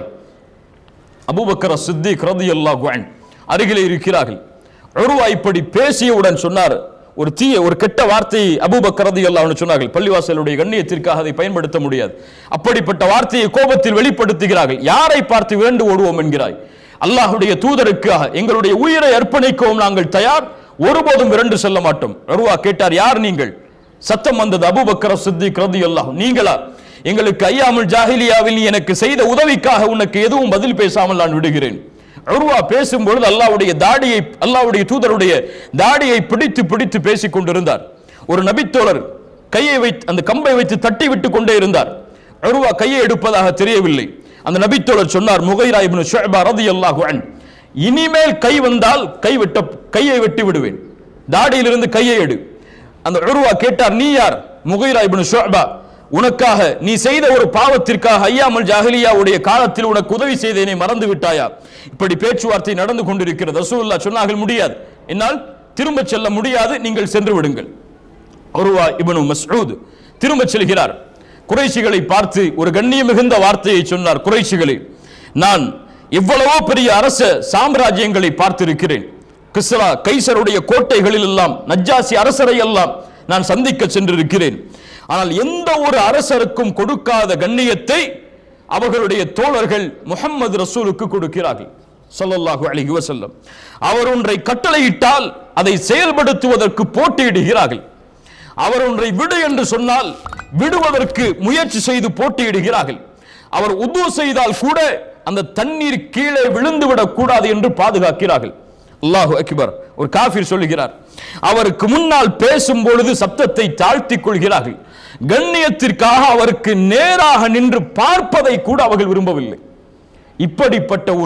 அபூபக்கர் சித்திக் ரலியல்லாஹு அன்ஹு அருகிலே இருக்கிறார்கள். உருவா இப்படி பேசியவுடன் சொன்னார், ஒரு தீய ஒரு கெட்ட வார்த்தையை அபூபக்கர் ரலியல்லாஹு அன்ஹு சொன்னார்கள், பள்ளிவாசலுடைய கண்ணியத்திற்காக அதை பயன்படுத்த முடியாது, அப்படிப்பட்ட வார்த்தையை கோபத்தில் வெளிப்படுத்துகிறார்கள். யாரை பார்த்து விரண்டு ஓடுவோம் என்கிறாய், அல்லாஹ்வுடைய தூதருக்காக எங்களுடைய உயிரை அர்ப்பணிக்கவும் நாங்கள் தயார், ஒருபோதும் விரண்டு செல்ல மாட்டோம். உருவா கேட்டார், யார் நீங்கள்? சத்தம் வந்தது, அபூபக்கர் சித்திக் ரலியல்லாஹு, நீங்களா? எங்களுக்கு ஐயாமுல் ஜாஹிலியாவில் நீ எனக்கு செய்த உதவிக்காக உனக்கு எதுவும் பதில் பேசாமல் நான் விடுகிறேன். உருவா பேசும்பொழுது அல்லாஹ்வுடைய தாடியை அல்லாஹ்வுடைய தூதருடைய தாடியை பிடித்து பிடித்து பேசிக் கொண்டிருந்தார். ஒரு நபித்தோழர் கையை வைத்து அந்த கம்பை வைத்து தட்டி விட்டு கொண்டே இருந்தார். உருவா கையை எடுப்பதாக தெரியவில்லை. அந்த நபித்தோழர் சொன்னார், முகைரா இப்னு ஷுஅபா ரலியல்லாஹு அன்ஹு, இனிமேல் கை வந்தால் கை வெட்ட கையை வெட்டி விடுவேன், தாடியிலிருந்து கையை எடு. அந்த உருவா கேட்டார், நீ யார்? முகைரா இப்னு ஷுஅபா, உனக்காக நீ செய்த ஒரு பாவத்திற்காக ஐயாமுல் ஜாஹிலியாவுடைய காலத்தில் உனக்கு உதவி செய்தேனே மறந்து விட்டாயா? இப்படி பேச்சுவார்த்தை நடந்து கொண்டிருக்கிறது. ரசூலுல்லாஹ் சொன்னார்கள், முடியாது, என்னால் திரும்ப செல்ல முடியாது, நீங்கள் சென்று விடுங்கள். உருவா இப்னு மஸ்ஊத் திரும்ப செல்கிறார். குறைஷிகளை பார்த்து ஒரு கண்ணிய மிகுந்த வார்த்தையை சொன்னார், குறைஷிகளே, நான் எவ்வளவோ பெரிய அரச சாம்ராஜ்யங்களை பார்த்திருக்கிறேன், கிஸ்ரா கைசருடைய கோட்டைகளில் எல்லாம் நஜ்ஜாசி அரசரை எல்லாம் நான் சந்திக்க சென்றிருக்கிறேன், ஆனால் எந்த ஒரு அரசருக்கும் கொடுக்காத கண்ணியத்தை அவர்களுடைய தோழர்கள் முஹம்மது ரசூலுக்கு கொடுக்கிறார்கள் ஸல்லல்லாஹு அலைஹி வஸல்லம். அவர் ஒன்றை கட்டளையிட்டால் அதை செயல்படுத்துவதற்கு போட்டியிடுகிறார்கள், அவர் ஒன்றை விடு என்று சொன்னால் விடுவதற்கு முயற்சி செய்து போட்டியிடுகிறார்கள், அவர் உது செய்தால் கூட அந்த தண்ணீர் கீழே விழுந்து விடக் கூடாது என்று பாதுகாக்கிறார்கள். அல்லாஹு அக்பர். ஒரு காஃபிர் சொல்லுகிறார், அவருக்கு முன்னால் பேசும் பொழுது சப்தத்தை தாழ்த்திக் கொள்கிறார்கள், கண்ணியத்திற்காக அவருக்கு நேராக நின்று பார்ப்பதை கூட அவர்கள் விரும்பவில்லை. இப்படிப்பட்ட ஒரு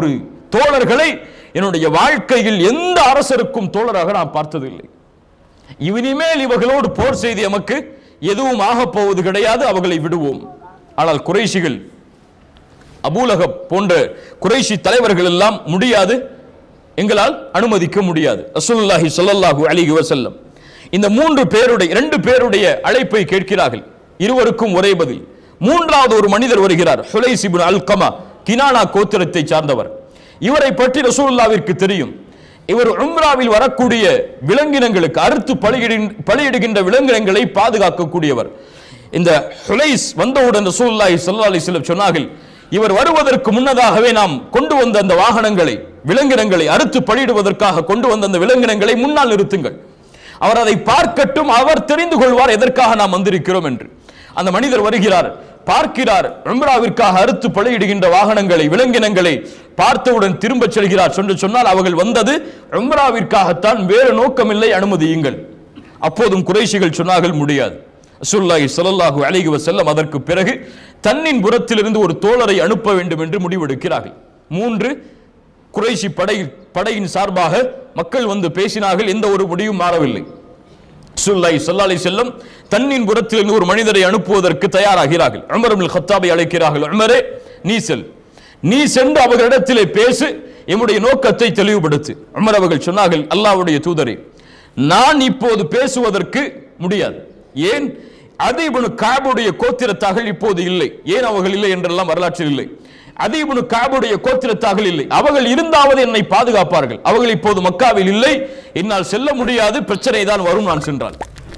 தோழர்களை என்னுடைய வாழ்க்கையில் எந்த அரசருக்கும் தோழராக நான் பார்த்ததில்லை. இனிமேல் இவர்களோடு போர் செய்து எமக்கு எதுவும் ஆகப் போவது கிடையாது, அவர்களை விடுவோம். ஆனால் குறைஷிகள், அபூலஹப் போன்ற குறைஷி தலைவர்கள் எல்லாம் முடியாது, எங்களால் அனுமதிக்க முடியாது. ரசூலுல்லாஹி ஸல்லல்லாஹு அலைஹி வஸல்லம் இந்த மூன்று பேருடைய இரண்டு பேருடைய அழைப்பை கேட்கிறார்கள். இருவருக்கும் ஒரே பதில். மூன்றாவது ஒரு மனிதர் வருகிறார், ஹுலைஸ் இப்னு அல்கமா, கினானா கோத்திரத்தை சார்ந்தவர். இவரை பற்றி ரசூலுல்லாஹ்விற்கு தெரியும். இவர் உம்ராவில் வரக்கூடிய விலங்கினங்களுக்கு, அறுத்து பலியிடுகின்ற விலங்கினங்களை பாதுகாக்கக்கூடியவர். இந்த ஹுலைஸ் வந்தவுடன் ரசூலுல்லாஹி ஸல்லல்லாஹு அலைஹி வஸல்லம் சொன்னார்கள், இவர் வருவதற்கு முன்னதாகவே நாம் கொண்டு வந்த அந்த வாகனங்களை, விலங்கினங்களை அறுத்து பலியிடுவதற்காக கொண்டு வந்த அந்த விலங்கினங்களை முன்னால் நிறுத்துங்கள், அவர் அதை பார்க்கட்டும், அவர் தெரிந்து கொள்வார் எதற்காக நாம் வந்திருக்கிறோம் என்று. அந்த மனிதர் வருகிறார், பார்க்கிறார், உம்ராவிற்காக அறுத்து பலியிடுகின்ற வாகனங்களை, விலங்கினங்களை பார்த்தவுடன் திரும்ப செல்கிறார். சொன்று சொன்னால் அவர்கள் வந்தது உம்ராவிற்காகத்தான், வேறு நோக்கமில்லை, அனுமதியுங்கள். அப்போதும் குறைஷிகள் சொன்னார்கள், முடியாது. ரசூலுல்லாஹி ஸல்லல்லாஹு அலைஹி வஸல்லம் அதற்கு பிறகு தன்னின் புறத்திலிருந்து ஒரு தோழரை அனுப்ப வேண்டும் என்று முடிவெடுக்கிறார்கள். மூன்று குறைஷி படை படையின் சார்பாக மக்கள் வந்து பேசினார்கள், எந்த ஒரு முடிவும் மாறவில்லை. ரசூலுல்லாஹி ஸல்லல்லாஹு அலைஹி வஸல்லம் தன்னின் புறத்திலிருந்து ஒரு மனிதரை அனுப்புவதற்கு தயாராகிறார்கள். உமர் இப்னு கத்தாபை அழைக்கிறார்கள், உமரே நீ செல், நீ சென்று அவர்களிடத்திலே பேசு, எம்முடைய நோக்கத்தை தெளிவுபடுத்து. உமர் அவர்கள் சொன்னார்கள், அல்லாஹ்வுடைய தூதரே, நான் இப்போது பேசுவதற்கு முடியாது. ஏன்? அதி இப்னு கஅபுடைய கோத்திரத்தார்கள் இப்போது இல்லை. ஏன் அவர்கள் இல்லை என்றெல்லாம் வரலாற்றில் இல்லை. அதி இப்னு கஅபுடைய கோத்திரத்தார்கள் இல்லை. அவர்கள் இருந்தாவது என்னை பாதுகாப்பார்கள். அவர்கள் இப்போது மக்காவில் இல்லை, என்னால் செல்ல முடியாது, பிரச்சனை தான் வரும். நான் சென்றால்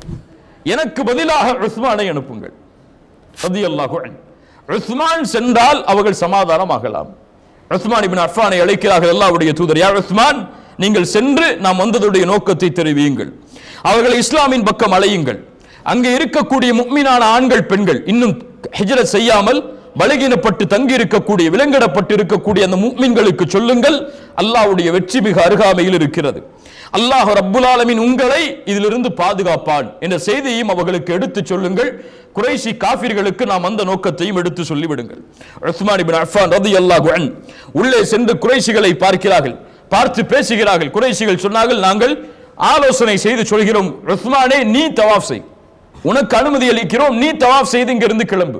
எனக்கு பதிலாக உஸ்மானை அனுப்புங்கள். ரலியல்லாஹு அன்ஹு. உஸ்மான் சென்றால் அவர்கள் சமாதானமாகலாம். உஸ்மான் இப்னு அஃபானை அழைக்கிறார்கள், அல்லாஹ்வுடைய தூதர், யா உஸ்மான், நீங்கள் சென்று நாம் வந்ததுடைய நோக்கத்தை தெரிவியுங்கள், அவர்களை இஸ்லாமின் பக்கம் அழையுங்கள். அங்கே இருக்கக்கூடிய முஃமினான ஆண்கள், பெண்கள், இன்னும் ஹிஜ்ரத் செய்யாமல் பலகீனப்பட்டு தங்கி இருக்கக்கூடிய, விலங்கிடப்பட்டு இருக்கக்கூடிய அந்த முஃமின்களுக்கு சொல்லுங்கள், அல்லாஹ்வுடைய வெற்றி மிக அருகாமையில் இருக்கிறது, அல்லாஹ் ரப்புல் ஆலமீன் உங்களை இதிலிருந்து பாதுகாப்பான் என்ற செய்தியையும் அவர்களுக்கு எடுத்து சொல்லுங்கள். குறைஷி காஃபிர்களுக்கு நாம் அந்த நோக்கத்தையும் எடுத்து சொல்லிவிடுங்கள். உஸ்மான் இப்னு அஃபான் ரலியல்லாஹு அன்ஹு உள்ளே சென்று குறைஷிகளை பார்க்கிறார்கள், பார்த்து பேசுகிறார்கள். குறைஷிகள் சொன்னார்கள், நாங்கள் ஆலோசனை செய்து சொல்கிறோம், உஸ்மானே நீ தவாஃப் செய், உனக்கு அனுமதி அளிக்கிறோம், நீ தவாஃப் செய்து இங்கிருந்து கிளம்பு.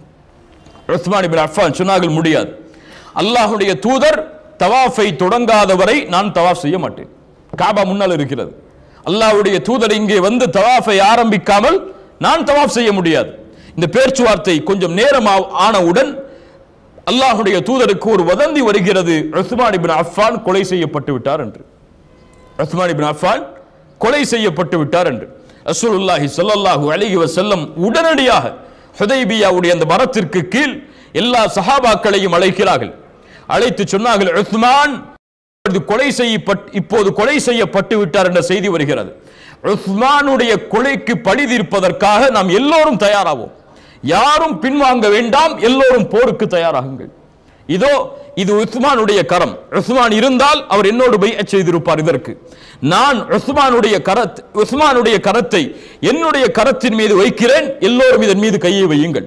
உஸ்மான் இப்னு அஃபான் சொன்னார்கள், முடியாது, அல்லாஹ்வுடைய தூதர் தவாஃபை தொடங்காதவரை நான் தவாஃப் செய்ய மாட்டேன். காபா முன்னால் இருக்கிறது, அல்லாஹ்வுடைய தூதர் இங்கே வந்து தவாஃபை ஆரம்பிக்காமல் நான் தவாஃப் செய்ய முடியாது. இந்த பேச்சுவார்த்தை கொஞ்சம் நேரம் ஆனவுடன் அல்லாஹ்வுடைய தூதருக்கு ஒரு வதந்தி வருகிறது, உஸ்மான் இப்னு அஃபான் கொலை செய்யப்பட்டு விட்டார் என்று. உஸ்மான் இப்னு அஃபான் கொலை செய்யப்பட்டு விட்டார் என்று. ரசூலுல்லாஹி ஸல்லல்லாஹு அலைஹி வஸல்லம் உடனடியாக ஹுதைபியாவுடைய அந்த மரத்திற்கு கீழ் எல்லா சஹாபாக்களையும் அழைக்கிறார்கள். அழைத்து சொன்னார்கள், உஸ்மான் கொலை செய்யப்பட்டு இப்போது கொலை செய்யப்பட்டு விட்டார் என்ற செய்தி வருகிறது. உஸ்மானுடைய கொலைக்கு பழி தீர்ப்பதற்காக நாம் எல்லோரும் தயாராவோம், யாரும் பின்வாங்க வேண்டாம், எல்லோரும் போருக்கு தயாராகுங்கள். இதோ இது உஸ்மானுடைய கரம், உஸ்மான் இருந்தால் அவர் என்னோடு பைஅத் செய்திருப்பார். இதற்கு நான் உஸ்மானுடைய கரத் உஸ்மானுடைய கரத்தை என்னுடைய கரத்தின் மீது வைக்கிறேன், எல்லோரும் இதன் மீது கையை வையுங்கள்.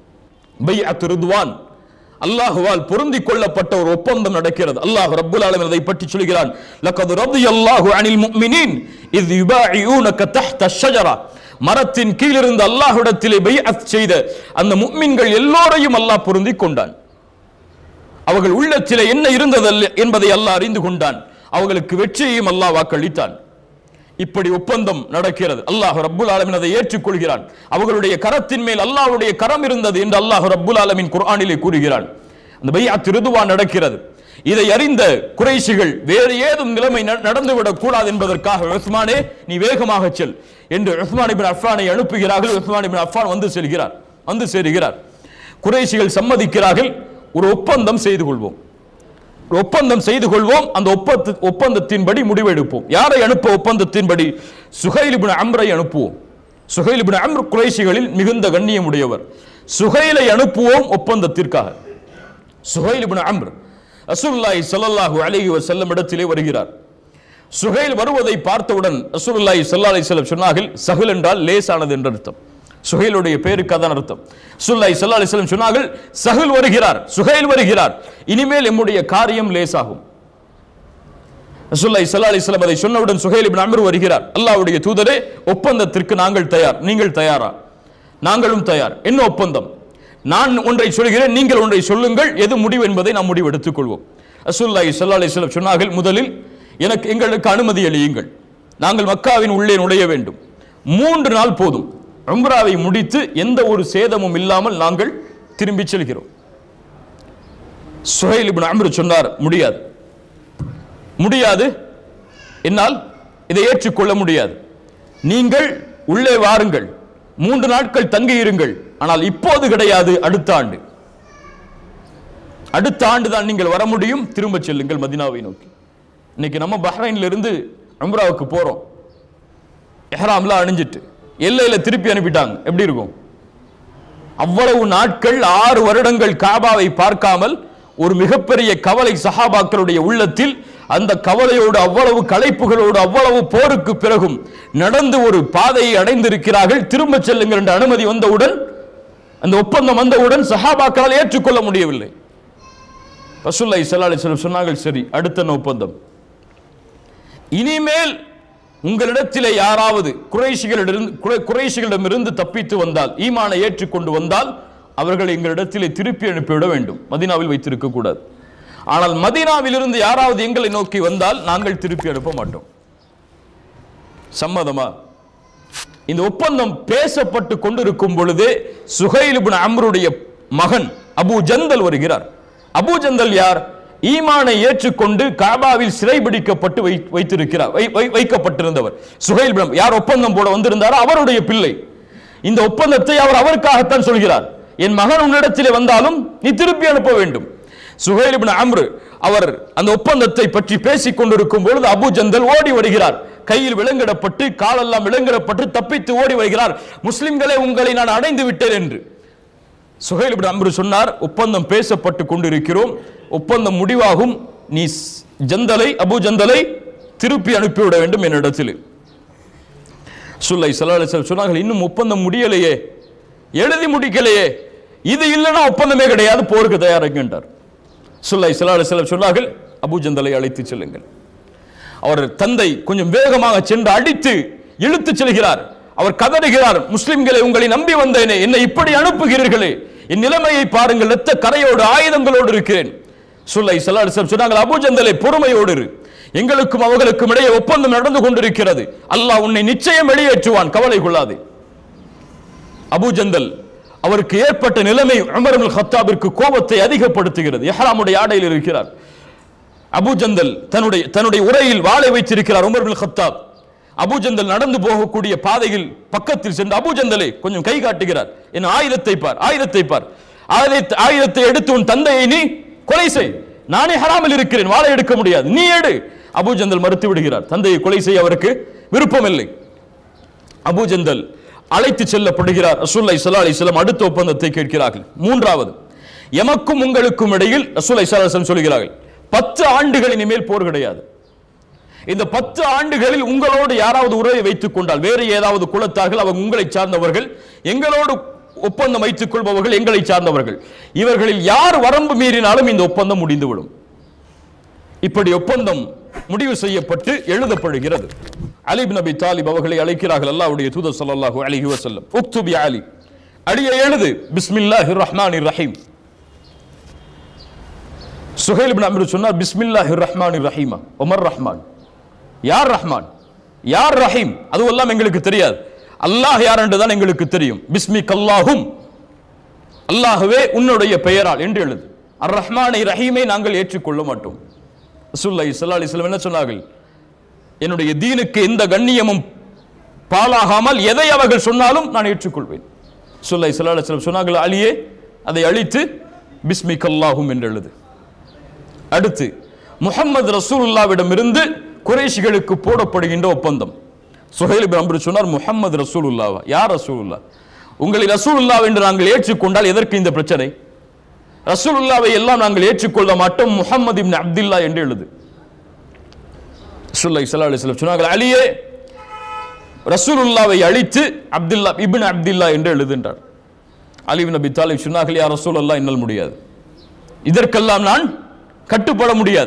பைஅத் ரிதுவான், அல்லாஹ்வால் பொருந்திக் கொள்ளப்பட்ட ஒரு ஒப்பந்தம் நடக்கிறது. அல்லாஹ் ரப்புல் ஆலமீன் அதை பற்றி சொல்கிறான், லகத் ரதியல்லாஹு அனில் முஃமினீன் இஸ் யுபாயிஊனக தஹ்த ஷஜரா, மரத்தின் கீழ் இருந்து அல்லாஹ்விடத்திலே பைஅத் செய்த அந்த முஃமின்கள் எல்லோரையும் அல்லாஹ் பொருந்திக் கொண்டான். அவர்கள் உள்ளத்திலே என்ன இருந்தது என்பதை அல்லாஹ் அறிந்து கொண்டான். அவர்களுக்கு வெற்றியையும் அல்லாஹ் வாக்களித்தான். இப்படி ஒப்பந்தம் நடக்கிறது. அல்லாஹ் ரப்புல் ஆலமீன் அதை ஏற்றுக்கொள்கிறான். அவர்களுடைய கரத்தின் மேல் அல்லாஹ்வுடைய கரம் இருந்தது என்று அல்லாஹ் ரப்புல் ஆலமீன் குர்ஆனிலே கூறுகிறான். அந்த பைஅத் ரிதுவான் நடக்கிறது. இதை அறிந்த குறைஷிகள் வேறு ஏதும் நிலைமை நடந்துவிடக் கூடாது என்பதற்காக, உஸ்மானே நீ வேகமாக செல் என்று உஸ்மான் இப்னு அஃபானை அனுப்புகிறார்கள். உஸ்மான் இப்னு அஃபான் வந்து செல்கிறார், வந்து சேருகிறார். குறைஷிகள் சம்மதிக்கிறார்கள், ஒரு ஒப்பந்தம் செய்து கொள்வோம், ஒப்பந்தம் செய்து கொள்வோம், அந்த ஒப்பந்தத்தின்படி முடிவெடுப்போம். யாரை அனுப்ப ஒப்பந்தத்தின்படி? சுஹைல் இப்னு அம்ரை அனுப்புவோம். சுஹைல் இப்னு அம்ர் குறைஷிகளில் மிகுந்த கண்ணியம் உடையவர். சுஹைலை அனுப்புவோம் ஒப்பந்தத்திற்காக. சுஹைல் இப்னு அம்ர் ரசூலுல்லாஹி ஸல்லல்லாஹு அலைஹி வஸல்லம் இடத்திலே வருகிறார். சுஹைல் வருவதை பார்த்தவுடன் ரசூலுல்லாஹி ஸல்லல்லாஹு அலைஹி வஸல்லம் சொன்னார்கள், சஹல் என்றால் லேசானது என்று அர்த்தம். சுஹைலுடைய பேருக்கு அதான் அர்த்தம். ரசூலுல்லாஹி ஸல்லல்லாஹு அலைஹி வஸல்லம் சொன்னார்கள், சஹல் வருகிறார், சுஹைல் வருகிறார், இனிமேல் நம்முடைய காரியம் லேசாகும். ரசூலுல்லாஹி ஸல்லல்லாஹு அலைஹி வஸல்லம் அதை சொன்னவுடன் சுஹைல் இப்னு அம்ர் வருகிறார். அல்லாஹ்வுடைய தூதரே, ஒப்பந்தத்திற்கு நாங்கள் தயார், நீங்கள் தயாரா? நாங்களும் தயார். என்ன ஒப்பந்தம்? நான் ஒன்றை சொல்கிறேன், நீங்கள் ஒன்றை சொல்லுங்கள், எது முடிவு என்பதை நாம் முடிவு எடுத்துக் கொள்வோம். ரசூலுல்லாஹி ஸல்லல்லாஹு அலைஹி வஸல்லம் சொன்னார்கள், முதலில் எனக்கு எங்களுக்கு அனுமதி அளியுங்கள், நாங்கள் மக்காவின் உள்ளே நுழைய வேண்டும். மூன்று நாள் போதும், உம்ராவை முடித்து எந்த ஒரு சேதமும் இல்லாமல் நாங்கள் திரும்பி செல்கிறோம். சுஹைல் இப்னு அம்ர் சொன்னார், முடியாது முடியாது என்னால் இதை ஏற்றுக்கொள்ள முடியாது. நீங்கள் உள்ளே வாருங்கள், மூன்று நாட்கள் தங்கி இருங்கள், ஆனால் இப்போது கிடையாது, அடுத்த ஆண்டு அடுத்த ஆண்டு தான் நீங்கள் வர முடியும், திரும்ப செல்லுங்கள் மதீனாவை நோக்கி. இன்னைக்கு நம்ம பஹ்ரைன்ல இருந்து உம்ராவுக்கு போறோம், இஹ்ராம்லாம் அணிஞ்சிட்டு எல்லையில திருப்பி அனுப்பிட்டாங்க, எப்படி இருக்கும்? அவ்வளவு நாட்கள், ஆறு வருடங்கள் காபாவை பார்க்காமல் ஒரு மிகப்பெரிய கவலை சஹாபாக்களுடைய உள்ளத்தில். அந்த கவலையோடு, அவ்வளவு களைப்புகளோடு, அவ்வளவு போருக்கு பிறகும் நடந்து ஒரு பாதையை அடைந்திருக்கிறார்கள். திரும்ப செல்லுங்கள் என்ற அனுமதி வந்தவுடன், அந்த ஒப்பந்தம் வந்தவுடன் சஹாபாக்களால் ஏற்றுக்கொள்ள முடியவில்லை. ரசூலுல்லாஹி ஸல்லல்லாஹு அலைஹி வஸல்லம் சொன்னார்கள், சரி, அடுத்த ஒப்பந்தம், இனிமேல் உங்களிடத்திலே யாராவது குறைஷிகளிடமிருந்து குறைஷிகளிடமிருந்து தப்பித்து வந்தால், ஈமானை ஏற்றுக்கொண்டு வந்தால், அவர்களை எங்களிடத்திலே திருப்பி அனுப்பிவிட வேண்டும், மதீனாவில் வைத்திருக்க கூடாது. ஆனால் மதீனாவில் இருந்து யாராவது எங்களை நோக்கி வந்தால் நாங்கள் திருப்பி அனுப்ப மாட்டோம். சம்மதமா? இந்த ஒப்பந்தம் பேசப்பட்டு கொண்டிருக்கும் பொழுதே சுஹைல் இப்னு அம்ருடைய மகன் அபூ ஜந்தல் வருகிறார். அபூ ஜந்தல் யார்? ஈமானை ஏற்றுக்கொண்டு காபாவில் சிறைபிடிக்கப்பட்டு வைத்திருக்கிறார், வைக்கப்பட்டிருந்தவர். சுஹைல் இப்னு யார் ஒப்பந்தம் போட வந்திருந்தாரோ அவருடைய பிள்ளை. இந்த ஒப்பந்தத்தை அவர் அவருக்காகத்தான் சொல்கிறார். என் மகன் உன்னிடத்திலே வந்தாலும் நீ திருப்பி அனுப்ப வேண்டும். சுஹைல் இப்னு அம்ர் அவர் அந்த ஒப்பந்தத்தை பற்றி பேசிக் கொண்டிருக்கும் பொழுது அபூ ஜந்தல் ஓடி வருகிறார். கையில் விலங்கிடப்பட்டு, காலெல்லாம் விலங்கிடப்பட்டு தப்பித்து ஓடி வருகிறார். முஸ்லிம்களே, உங்களை நான் அடைந்து விட்டேன் என்று. சுஹைல் இப்னு அம்ர் சொன்னார், ஒப்பந்தம் பேசப்பட்டு கொண்டிருக்கிறோம், ஒப்பந்தம் முடிவாகும், நீ ஜந்தலை, அபூ ஜந்தலை திருப்பி அனுப்பிவிட வேண்டும் என்னிடத்தில். ரசூலுல்லாஹி ஸல்லல்லாஹு அலைஹி வஸல்லம் சொன்னார்கள், இன்னும் ஒப்பந்தம் முடியலையே, எழுதி முடிக்கலையே, இது இல்லைன்னா ஒப்பந்தமே கிடையாது, போருக்கு தயாராக என்றார். ரசூலுல்லாஹி ஸல்லல்லாஹு அலைஹி வஸல்லம் சொன்னார்கள், அபூ ஜந்தலை அழைத்து செல்லுங்கள். அவர் தந்தை கொஞ்சம் வேகமாக சென்று அடித்து இழுத்து செல்கிறார். அவர் கதறுகிறார், முஸ்லிம்களை உங்களை நம்பி வந்தேனே, என்னை இப்படி அனுப்புகிறீர்களே, என் நிலைமையை பாருங்கள், இரத்த கரையோடு ஆயுதங்களோடு இருக்கிறேன். ரசூலுல்லாஹி ஸல்லல்லாஹு அலைஹி வஸல்லம் சொன்னார்கள், அபூ ஜந்தலை பொறுமையோடு இரு, எங்களுக்கும் அவர்களுக்கும் இடையே ஒப்பந்தம் நடந்து கொண்டிருக்கிறது, அல்லாஹ் உன்னை நிச்சயம் வெளியேற்றுவான், கவலை கொள்ளாதே. அபூ ஜந்தல் அவருக்கு ஏற்பட்ட நிலைமை உமர் இப்னு கத்தாபிற்கு கோபத்தை அதிகப்படுத்துகிறது. இஹ்ராமுடைய ஆடையில் இருக்கிறார். அபூ ஜந்தல் தன்னுடைய தன்னுடைய உரையில் வாளை வைத்திருக்கிறார். Umar ibn Khattab Abu Jandal நடந்து போகக்கூடிய பாதையில் பக்கத்தில் சென்று, அபூ ஜந்தலை கொஞ்சம் கை காட்டுகிறார், என் ஆயுதத்தை பார், ஆயுதத்தை பார், ஆயுதத்தை எடுத்து உன் தந்தையை நீ கொலை செய், நானே ஹராமில் இருக்கிறேன், வாளை எடுக்க முடியாது, நீ எடு. அபூ ஜந்தல் மறுத்து விடுகிறார். தந்தையை கொலை செய்ய அவருக்கு விருப்பமில்லை. அபூ ஜந்தல் அழைத்து செல்லப்படுகிறார். ரசூலுல்லாஹி ஸல்லல்லாஹு அலைஹி வஸல்லம் அடுத்த ஒப்பந்தத்தை கேட்கிறார்கள். மூன்றாவது, எமக்கும் உங்களுக்கும் இடையில் ரசூலுல்லாஹி ஸல்லல்லாஹு அலைஹி வஸல்லம் சொல்கிறார்கள், பத்து ஆண்டுகள் இனிமேல் போர் கிடையாது. இந்த பத்து ஆண்டுகளில் உங்களோடு யாராவது உறவை வைத்துக் கொண்டால், வேறு ஏதாவது குலத்தார்கள், அவங்க உங்களை சார்ந்தவர்கள், எங்களோடு ஒப்பந்தம் வைத்துக் கொள்பவர்கள் எங்களை சார்ந்தவர்கள், இவர்களில் யார் வரம்பு மீறினாலும் இந்த ஒப்பந்தம் முடிந்துவிடும். இப்படி ஒப்பந்தம் முடிவு செய்யப்பட்டு எழுதப்படுகிறது. அலி இப்னு அபி தாலிப் அவர்களை அழைக்கிறார்கள். அல்லாஹ்வுடைய தூதர் ஸல்லல்லாஹு அலைஹி வஸல்லம், உக்துபி அலி, அலியை எழுது, பிஸ்மில்லாஹிர் ரஹ்மானிர் ரஹீம். சுஹைல் இப்னு அம்ர் சொன்னார், பிஸ்மில்லாஹிர் ரஹ்மானிர் ரஹீமா, உமர் ரஹ்மான், யார் ரஹ்மான், யார் ரஹீம், அதுவெல்லாம் எங்களுக்கு தெரியாது, அல்லாஹ் யார் என்றுதான் எங்களுக்கு தெரியும். பிஸ்மிக் அல்லாஹும், அல்லாஹ்வே உன்னுடைய பெயரால் என்று எழுது. அர் ரஹ்மானை ரஹீமை நாங்கள் ஏற்றுக்கொள்ள மாட்டோம். ரசூலுல்லாஹி ஸல்லல்லாஹு அலைஹி வஸல்லம் என்ன சொன்னார்கள், என்னுடைய தீனுக்கு எந்த கண்ணியமும் பாலாகாமல் எதை அவர்கள் சொன்னாலும் நான் ஏற்றுக்கொள்வேன். ரசூலுல்லாஹி ஸல்லல்லாஹு அலைஹி வஸல்லம் சொன்னார்கள், அலியே அதை அழித்து பிஸ்மிக் அல்லாஹும் என்று எழுது. அடுத்து, முஹம்மது ரசூலுல்லாஹ்விடமிருந்து குறைஷிகளுக்கு போடப்படுகின்ற ஒப்பந்தம். சுஹைல் இப்னு அம்ர் சொன்னார், முஹம்மது ரசூலுல்லாஹ், யார் ரசூலுல்லாஹ், உங்களை ரசூலுல்லாஹ் என்று நாங்கள் ஏற்றுக்கொண்டால் எதற்கு இந்த பிரச்சனை? ரசூலுல்லாஹ்வை எல்லாம் நாங்கள் ஏற்றுக்கொள்ள மாட்டோம், முஹம்மது இப்னு அப்துல்லாஹ் என்று எழுது. ரசூலுல்லாஹி ஸல்லல்லாஹு அலைஹி வஸல்லம் சொன்னார்கள், அலியே ரசூலுல்லாஹ்வை அழித்து அப்துல்லா இப்னு அப்துல்லாஹ் என்று எழுதுகின்றார். அலி இப்னு அபி தாலிப் சொன்னார்கள், யா ரசூலல்லாஹ், என்னால் முடியாது, இதற்கெல்லாம் நான் கட்டுப்பட முடியாது,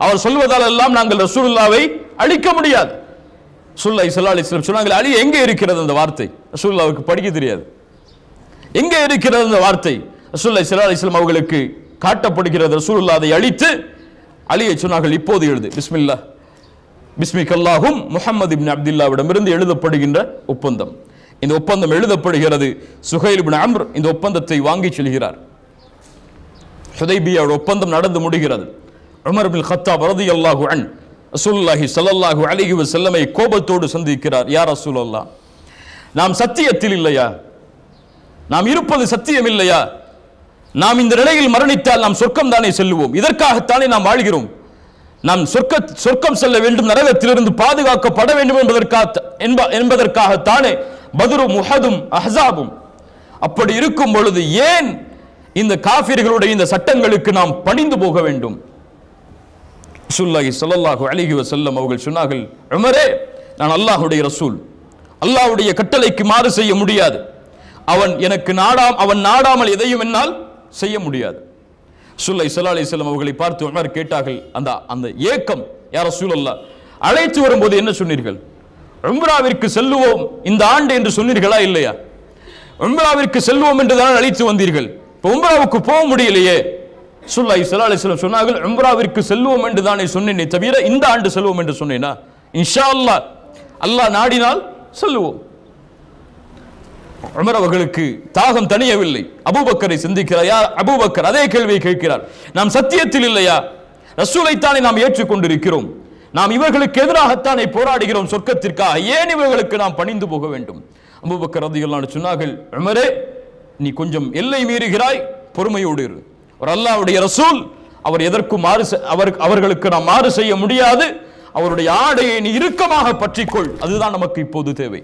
அவர் சொல்வதால் எல்லாம் நாங்கள் ரசூலுல்லாவை அழிக்க முடியாது. ரசூலுல்லாஹி ஸல்லல்லாஹு அலைஹி வஸல்லம் சொன்னாங்க, அலி எங்கே இருக்கிறது அந்த வார்த்தை? ரசூலுல்லாஹ்வுக்கு படிக்க தெரியாது. எங்கே இருக்கிறது அந்த வார்த்தை? ரசூலுல்லாஹி ஸல்லல்லாஹு அலைஹி வஸல்லம் அவர்களுக்கு காட்டப்படுகிறது. ரசூலுல்லாஹ் அதை அழித்து அலியை சொன்னார்கள், இப்போது எழுது, பிஸ்மில்லாஹ் பிஸ்மிகல்லாஹும் முஹம்மது இப்னு அப்துல்லாவிடமிருந்து எழுதப்படுகின்ற ஒப்பந்தம். இந்த ஒப்பந்தம் எழுதப்படுகிறது. சுஹைல் இப்னு அம்ர் இந்த ஒப்பந்தத்தை வாங்கி செல்கிறார். ஹுதைபியாவுடைய ஒப்பந்தம் நடந்து முடிகிறது. உமர் இப்னு கத்தாப் ரலியல்லாஹு அன்ஹு ரசூலுல்லாஹி ஸல்லல்லாஹு அலைஹி வஸல்லமை கோபத்தோடு சந்திக்கிறார். யா ரசூலல்லாஹ், நாம் சத்தியத்தில் இல்லையா? நாம் இருப்பது சத்தியம் இல்லையா? நாம் இந்த நிலையில் மரணித்தால் நாம் சொர்க்கம் தானே செல்லுவோம். இதற்காகத்தானே நாம் வாழ்கிறோம். நாம் சொர்க்க சொர்க்கம் செல்ல வேண்டும், நரகத்திலிருந்து பாதுகாக்கப்பட வேண்டும் என்பதற்காக என்பதற்காகத்தானே பத்ரும் உஹதும் அஹ்ஸாபும். அப்படி இருக்கும் பொழுது ஏன் இந்த காஃபிர்களுடைய இந்த சட்டங்களுக்கு நாம் பணிந்து போக வேண்டும்? ரசூலுல்லாஹி ஸல்லல்லாஹு அலைஹி வஸல்லம் அவர்கள் சொன்னார்கள், உமரே, நான் அல்லாஹ்வுடைய ரசூல், அல்லாஹ்வுடைய கட்டளைக்கு மாறு செய்ய முடியாது. அவன் எனக்கு நாடாம் அவன் நாடாமல் எதையும் என்னால் செய்ய முடியாது. ரசூலுல்லாஹி ஸல்லல்லாஹு அலைஹி வஸல்லம் அவர்களை பார்த்து உமர் கேட்டார்கள், அந்த அந்த ஏக்கம், யா ரசூலல்லாஹ், அழைத்து வரும்போது என்ன சொன்னீர்கள்? உம்ராவிற்கு செல்லுவோம் இந்த ஆண்டு என்று சொன்னீர்களா இல்லையா? உம்ராவிற்கு செல்வோம் என்று தான் அழைத்து வந்தீர்கள். இப்போ உம்ராவுக்கு போக முடியலையே. ரசூலுல்லாஹி ஸல்லல்லாஹு அலைஹி வஸல்லம் சொன்னார்கள், உம்ராவிற்கு செல்வோம் என்று தானே சொன்னேனே தவிர இந்த ஆண்டு செல்வோம் என்று சொன்னேனா? இன்ஷா அல்லாஹ், அல்லாஹ் நாடினால் செல்லுவோம். உமர் அவர்களுக்கு தாகம் தணியவில்லை. அபூபக்கரை சிந்திக்கிறார். யா அபூபக்கர், அதே கேள்வியை கேட்கிறார். நாம் சத்தியத்தில் இல்லையா? ரசூலைத்தானே நாம் ஏற்றுக்கொண்டிருக்கிறோம். நாம் இவர்களுக்கு எதிராகத்தானே போராடுகிறோம் சொர்க்கத்திற்காக. ஏன் இவர்களுக்கு நாம் பணிந்து போக வேண்டும்? அபூபக்கர் ரலியல்லாஹு அன்ஹு சொன்னார்கள், உமரே, நீ கொஞ்சம் எல்லை மீறுகிறாய், பொறுமையோடு இரு. ஒரு அல்லாஹ்வுடைய ரசூல், அவர் எதற்கும் மாறு அவர் அவர்களுக்கு நாம் மாறு செய்ய முடியாது. அவருடைய ஆடையை நீ இறுக்கமாக பற்றிக்கொள், அதுதான் நமக்கு இப்போது தேவை.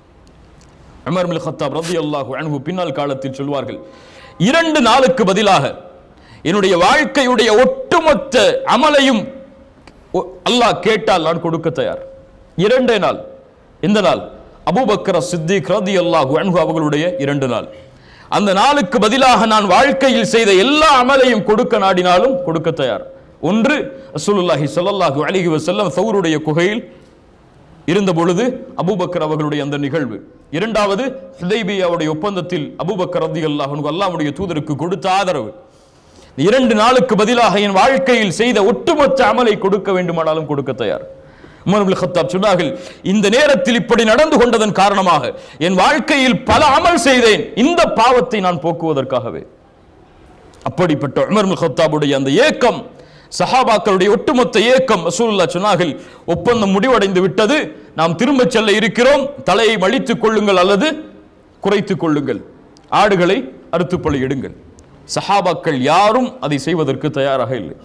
உமர் இப்னு கத்தாப் ரலியல்லாஹு அன்ஹு பின்னால் காலத்தில் சொல்வார்கள், இரண்டு நாளுக்கு பதிலாக என்னுடைய வாழ்க்கையுடைய ஒட்டுமொத்த அமலையும் அல்லாஹ் கேட்டால் நான் கொடுக்க தயார். இரண்டே நாள். எந்த நாள்? அபூபக்கர் சித்திக் ரலியல்லாஹு அன்ஹு அவர்களுடைய இரண்டு நாள். அந்த நாளுக்கு பதிலாக நான் வாழ்க்கையில் செய்த எல்லா அமலையும் கொடுக்க நாடினாலும் கொடுக்க தயார். ஒன்று, ரசூலுல்லாஹி ஸல்லல்லாஹு அலைஹி வஸல்லம் சௌருடைய குகையில் இருந்த பொழுது அபூபக்கர் அவர்களுடைய அந்த நிகழ்வு. இரண்டாவது, ஹுதைபியாவுடைய ஒப்பந்தத்தில் அபூபக்கர் ரலியல்லாஹு அன்ஹு அல்லாஹ்வுடைய தூதருக்கு கொடுத்த ஆதரவு. இரண்டு நாளுக்கு பதிலாக என் வாழ்க்கையில் செய்த ஒட்டுமொத்த அமலை கொடுக்க வேண்டுமானாலும் கொடுக்க தயார். உமர் இப்னு கத்தாப் சொன்னார்கள், இந்த நேரத்தில் இப்படி நடந்து கொண்டதன் காரணமாக என் வாழ்க்கையில் பல அமல் செய்தேன், இந்த பாவத்தை நான் போக்குவதற்காகவே. அப்படிப்பட்ட உமர் இப்னு கத்தாபுடைய அந்த ஏக்கம், சஹாபாக்களுடைய ஒட்டுமொத்த ஏக்கம். ரசூலுல்லாஹ் சொன்னார்கள், ஒப்பந்தம் முடிவடைந்து விட்டது, நாம் திரும்ப செல்ல இருக்கிறோம், தலையை மழித்துக் கொள்ளுங்கள் அல்லது குறைத்துக் கொள்ளுங்கள், ஆடுகளை அறுத்து பலியிடுங்கள். சஹாபாக்கள் யாரும் அதை செய்வதற்கு தயாராக இல்லை.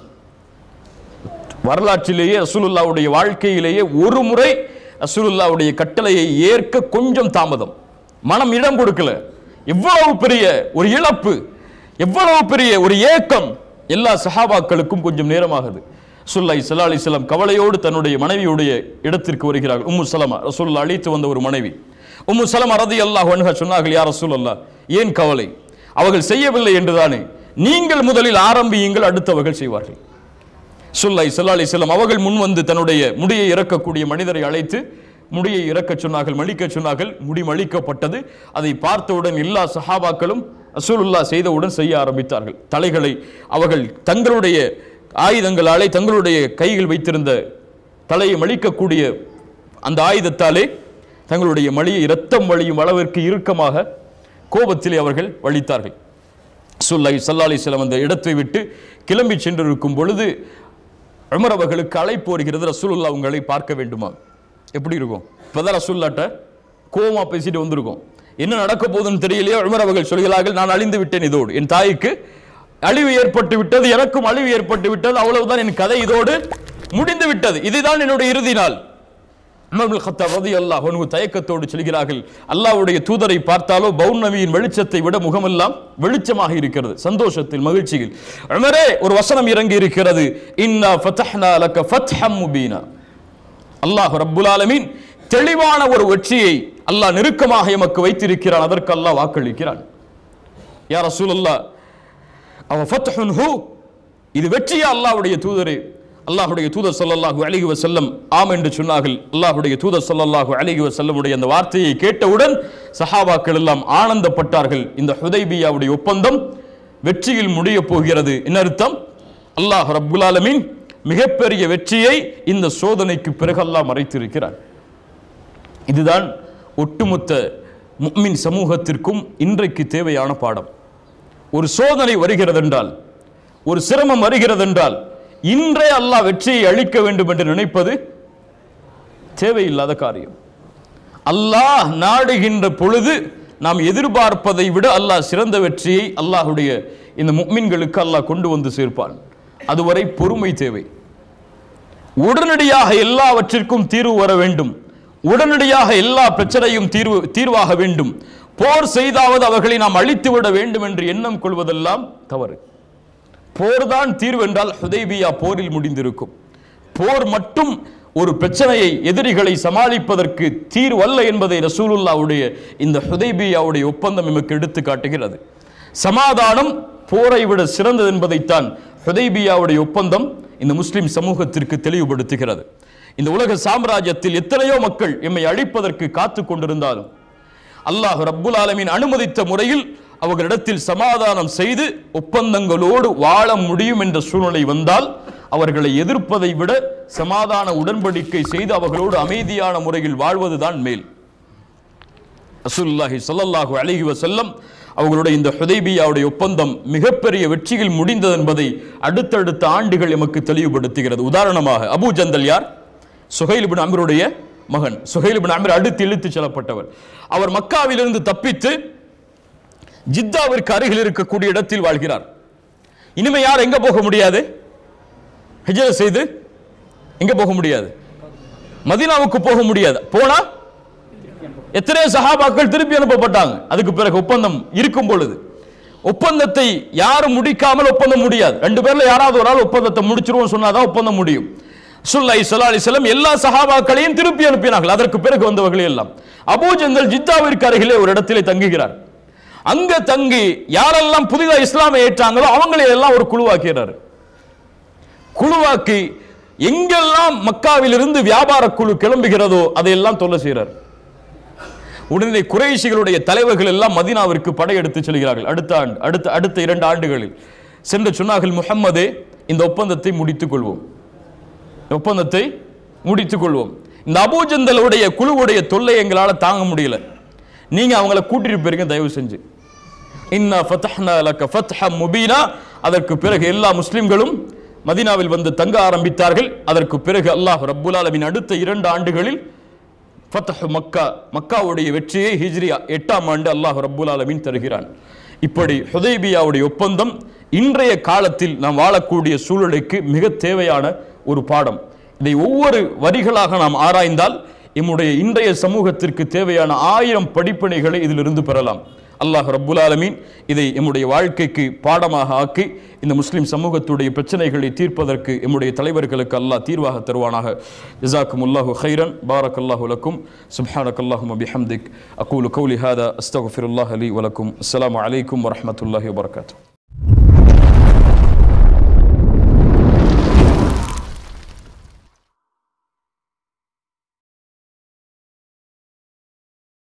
வரலாற்றிலேயே ரசூலுல்லாஹ்வுடைய வாழ்க்கையிலேயே ஒரு முறை ரசூலுல்லாஹ்வுடைய கட்டளையை ஏற்க கொஞ்சம் தாமதம், மனம் இடம் கொடுக்கல. எவ்வளவு பெரிய ஒரு இழப்பு, எவ்வளவு பெரிய ஒரு ஏக்கம் எல்லா சஹாபாக்களுக்கும் கொஞ்சம் நேரமாகுது. ரசூலுல்லாஹி ஸல்லல்லாஹு அலைஹி வஸல்லம் கவலையோடு தன்னுடைய மனைவியுடைய இடத்திற்கு வருகிறார்கள். உம்மு சலமா, ரசூலுல்லாஹ் அழைத்து வந்த ஒரு மனைவி. உம்மு சலமா ரலியல்லாஹு அன்ஹா சொன்னார்கள், யா ரசூலல்லாஹ், ஏன் கவலை? அவர்கள் செய்யவில்லை என்றுதானே? நீங்கள் முதலில் ஆரம்பியுங்கள், அடுத்தவர்கள் செய்வார்கள். ரசூலுல்லாஹி ஸல்லல்லாஹு அலைஹி வஸல்லம் அவர்கள் முன் வந்து தன்னுடைய முடியை இறக்கக்கூடிய மனிதரை அழைத்து முடியை இறக்க சொன்னார்கள், மலிக்க சொன்னார்கள். முடி மலிக்கப்பட்டது. அதை பார்த்தவுடன் எல்லா சஹாபாக்களும் ரசூலுல்லாஹ் செய்தவுடன் செய்ய ஆரம்பித்தார்கள். தலைகளை அவர்கள் தங்களுடைய ஆயுதங்களாலே, தங்களுடைய கைகள் வைத்திருந்த தலையை மலிக்கக்கூடிய அந்த ஆயுதத்தாலே தங்களுடைய மலியை இரத்தம் வழியும் அளவிற்கு இறுக்கமாக கோபத்திலே அவர்கள் வலித்தார்கள். ரசூலுல்லாஹி ஸல்லல்லாஹு அலைஹி வஸல்லம் அந்த இடத்தை விட்டு கிளம்பி சென்றிருக்கும் பொழுது உமர் அவர்களுக்கு அழைப்பு வருகிறது, ரசூலுல்லாஹ் உங்களை பார்க்க வேண்டுமா? எப்படி இருக்கும்? இப்பதான் ரசூலுல்லாஹ்ட்ட கோவமா பேசிட்டு வந்திருக்கோம், என்ன நடக்க போகுதுன்னு தெரியலையே. உமர் அவர்கள் சொல்கிறார்கள், நான் அழிந்து விட்டேன், இதோடு என் தாய்க்கு அழிவு ஏற்பட்டு விட்டது, எனக்கும் அழிவு ஏற்பட்டு விட்டது, அவ்வளவுதான், என் கதை இதோடு முடிந்து விட்டது, இதுதான் என்னுடைய இறுதி நாள். உமர் இப்னு கத்தாப் ரலியல்லாஹு அன்ஹு தயக்கத்தோடு சொல்கிறார்கள், அல்லாஹ்வுடைய தூதரை பார்த்தாலோ பௌர்ணமியின் வெளிச்சத்தை விட முகமெல்லாம் வெளிச்சமாக இருக்கிறது, சந்தோஷத்தில் மகிழ்ச்சியில். உமரே, ஒரு வசனம் இறங்கி இருக்கிறது, இன்னா ஃபதஹ்னா லக ஃபத்ஹம் முபீனா. அல்லாஹ் ரப்புல் ஆலமீன் தெளிவான ஒரு வெற்றியை அல்லாஹ் நெருக்கமாக எமக்கு வைத்திருக்கிறான், அதற்கு அல்லாஹ் வாக்களிக்கிறான். யா ரசூலல்லாஹ், அவ ஃபத்ஹுன் ஹு, இது வெற்றியா அல்லாஹ்வுடைய தூதரே? அல்லாஹ்வுடைய தூதர் ஸல்லல்லாஹு அலைஹி வஸல்லம் ஆம் என்று சொன்னார்கள். அல்லாஹ்வுடைய தூதர் ஸல்லல்லாஹு அலைஹி வஸல்லமுடைய அந்த வார்த்தையை கேட்டவுடன் சஹாபாக்கள் எல்லாம் ஆனந்தப்பட்டார்கள். இந்த ஹுதைபியாவுடைய ஒப்பந்தம் வெற்றியில் முடிய போகிறது. என்ன அர்த்தம்? அல்லாஹ் ரப்புல் ஆலமீன் மிகப்பெரிய வெற்றியை இந்த சோதனைக்கு பிறகு அல்லாஹ் மறைத்திருக்கிறார். இதுதான் ஒட்டுமொத்த முஃமின் சமூகத்திற்கும் இன்றைக்கு தேவையான பாடம். ஒரு சோதனை வருகிறது என்றால், ஒரு சிரமம் வருகிறது என்றால், இன்றே அல்லாஹ் வெற்றியை அளிக்க வேண்டும் என்று நினைப்பது தேவையில்லாத காரியம். அல்லாஹ் நாடுகின்ற பொழுது நாம் எதிர்பார்ப்பதை விட அல்லாஹ் சிறந்த வெற்றியை அல்லாஹ்வுடைய இந்த முஃமின்களுக்கு அல்லாஹ் கொண்டு வந்து சேர்ப்பான். அதுவரை பொறுமை தேவை. உடனடியாக எல்லாவற்றிற்கும் தீர்வு வர வேண்டும். உடனடியாக எல்லா பிரச்சனையும் தீர்வு தீர்வாக வேண்டும். போர் செய்தாவது அவர்களை நாம் அழித்துவிட வேண்டும் என்று எண்ணம் கொள்வதெல்லாம் தவறு. போர்தான் தீர்வு என்றால் ஹுதைபியா போரில் முடிந்திருக்கும். போர் மட்டும் ஒரு பிரச்சனையை, எதிரிகளை சமாளிப்பதற்கு தீர்வல்ல என்பதை ரசூலுல்லாஹ்வுடைய இந்த ஹுதைபியாவுடைய ஒப்பந்தம் நமக்கு எடுத்து காட்டுகிறது. சமாதானம் போரை விட சிறந்தது என்பதைத்தான் ஹுதைபியாவுடைய ஒப்பந்தம் இந்த முஸ்லிம் சமூகத்திற்கு தெளிவுபடுத்துகிறது. இந்த உலக சாம்ராஜ்யத்தில் எத்தனையோ மக்கள் எம்மை அழிப்பதற்கு காத்து கொண்டிருந்தாலும் அல்லாஹ் ரப்புல் ஆலமீன் அனுமதித்த முறையில் அவர்களிடத்தில் சமாதானம் செய்து ஒப்பந்தங்களோடு வாழ முடியும் என்ற சூழ்நிலை வந்தால் அவர்களை எதிர்ப்பதை விட சமாதான உடன்படிக்கை செய்து அவர்களோடு அமைதியான முறையில் வாழ்வதுதான் மேல். ரசூலுல்லாஹி ஸல்லல்லாஹு அலைஹி வஸல்லம் அவர்களுடைய இந்த ஹுதைபியாவுடைய ஒப்பந்தம் மிகப்பெரிய வெற்றியில் முடிந்தது என்பதை அடுத்தடுத்த ஆண்டுகள் எமக்கு தெளிவுபடுத்துகிறது. உதாரணமாக அபூ ஜந்தல் யார்? சுஹைல் இப்னு அம்ருடைய மகன். சுஹைல் இப்னு அம்ர் அடுத்து இழுத்து செல்லப்பட்டவர். அவர் மக்காவிலிருந்து தப்பித்து ஜித்தாவிற்கு அருகில் இருக்கக்கூடிய இடத்தில் வாழ்கிறார். இனிமே யார் எங்க போக முடியாது? ஹிஜ்ரத் செய்து எங்க போக முடியாது? மதீனாவுக்கு போக முடியாது. போனா எத்தனை சஹாபாக்கள் திருப்பி அனுப்பப்பட்டாங்க. அதுக்கு பிறகு ஒப்பந்தம் இருக்கும் பொழுது ஒப்பந்தத்தை யாரும் முடிக்காமல் ஒப்பந்தம் முடியாது. ரெண்டு பேர்ல யாராவது ஒரு ஆள் ஒப்பந்தத்தை முடிச்சிருவோம் சொன்னாதான் ஒப்பந்தம் முடியும். ரசூலுல்லாஹி ஸல்லல்லாஹு அலைஹி வஸல்லம் எல்லா சஹாபாக்களையும் திருப்பி அனுப்பினார்கள். அதற்கு பிறகு வந்தவர்கள் எல்லாம். அபூ ஜந்தல் ஜித்தாவிற்கு அருகிலே ஒரு இடத்திலே தங்குகிறார். அங்க தங்கி யாரெல்லாம் புதிதாக இஸ்லாமை ஏற்றாங்களோ அவங்களை எல்லாம் ஒரு குழுவாக்கிறார். குழுவாக்கி எங்கெல்லாம் மக்காவிலிருந்து வியாபார குழு கிளம்புகிறதோ அதையெல்லாம் தொல்லை செய்கிறார். உடனே குறைஷிகளுடைய தலைவர்கள் எல்லாம் மதீனாவிற்கு படையெடுத்து செல்கிறார்கள். அடுத்த ஆண்டு அடுத்த அடுத்த இரண்டு ஆண்டுகளில் சென்று சொன்னார்கள், முஹம்மதே இந்த ஒப்பந்தத்தை முடித்துக் கொள்வோம், ஒப்பந்தத்தை முடித்துக் கொள்வோம். இந்த அபூ ஜந்தலுடைய குழுவுடைய தொல்லை எங்களால் தாங்க முடியல, நீங்க அவங்கள கூட்டிட்டு போயிருங்க தயவு செஞ்சு. இன்னா ஃபதஹ்னா லக ஃபத்ஹம் முபீனா. அதற்கு பிறகு எல்லா முஸ்லிம்களும் மதீனாவில் வந்து தங்க ஆரம்பித்தார்கள். அதற்கு பிறகு அல்லாஹ் ரப்புல் ஆலமீன் அடுத்த இரண்டு ஆண்டுகளில் ஃபத்ஹ் மக்கா, மக்காவுடைய வெற்றியை ஹிஜ்ரி எட்டாம் ஆண்டு அல்லாஹ் ரப்புல் ஆலமீன் தருகிறான். இப்படி ஹுதைபியாவுடைய ஒப்பந்தம் இன்றைய காலத்தில் நாம் வாழக்கூடிய சூழலுக்கு மிக தேவையான ஒரு பாடம். இதை ஒவ்வொரு வரிகளாக நாம் ஆராய்ந்தால் நம்முடைய இன்றைய சமூகத்திற்கு தேவையான ஆயிரம் படிப்பினைகளை இதிலிருந்து பெறலாம். அல்லாஹ் ரப்புல் ஆலமீன் இதை நம்முடைய வாழ்க்கைக்கு பாடமாக ஆக்கி இந்த முஸ்லிம் சமூகத்துடைய பிரச்சனைகளை தீர்ப்பதற்கு நம்முடைய தலைவர்களுக்கு அல்லாஹ் தீர்வாக தருவானாக. ஜஸாக்குமுல்லாஹு கைரன். பாரக்கல்லாஹு லக்கும். சுப்ஹானக்கல்லாஹும்ம பிஹம்திக். அகூலு கௌலி ஹாதா அஸ்தக்ஃபிருல்லாஹ லீ வ லக்கும். அஸ்ஸலாமு அலைக்கும் வ ரஹ்மத்துல்லாஹி வ பரகாத்துஹு.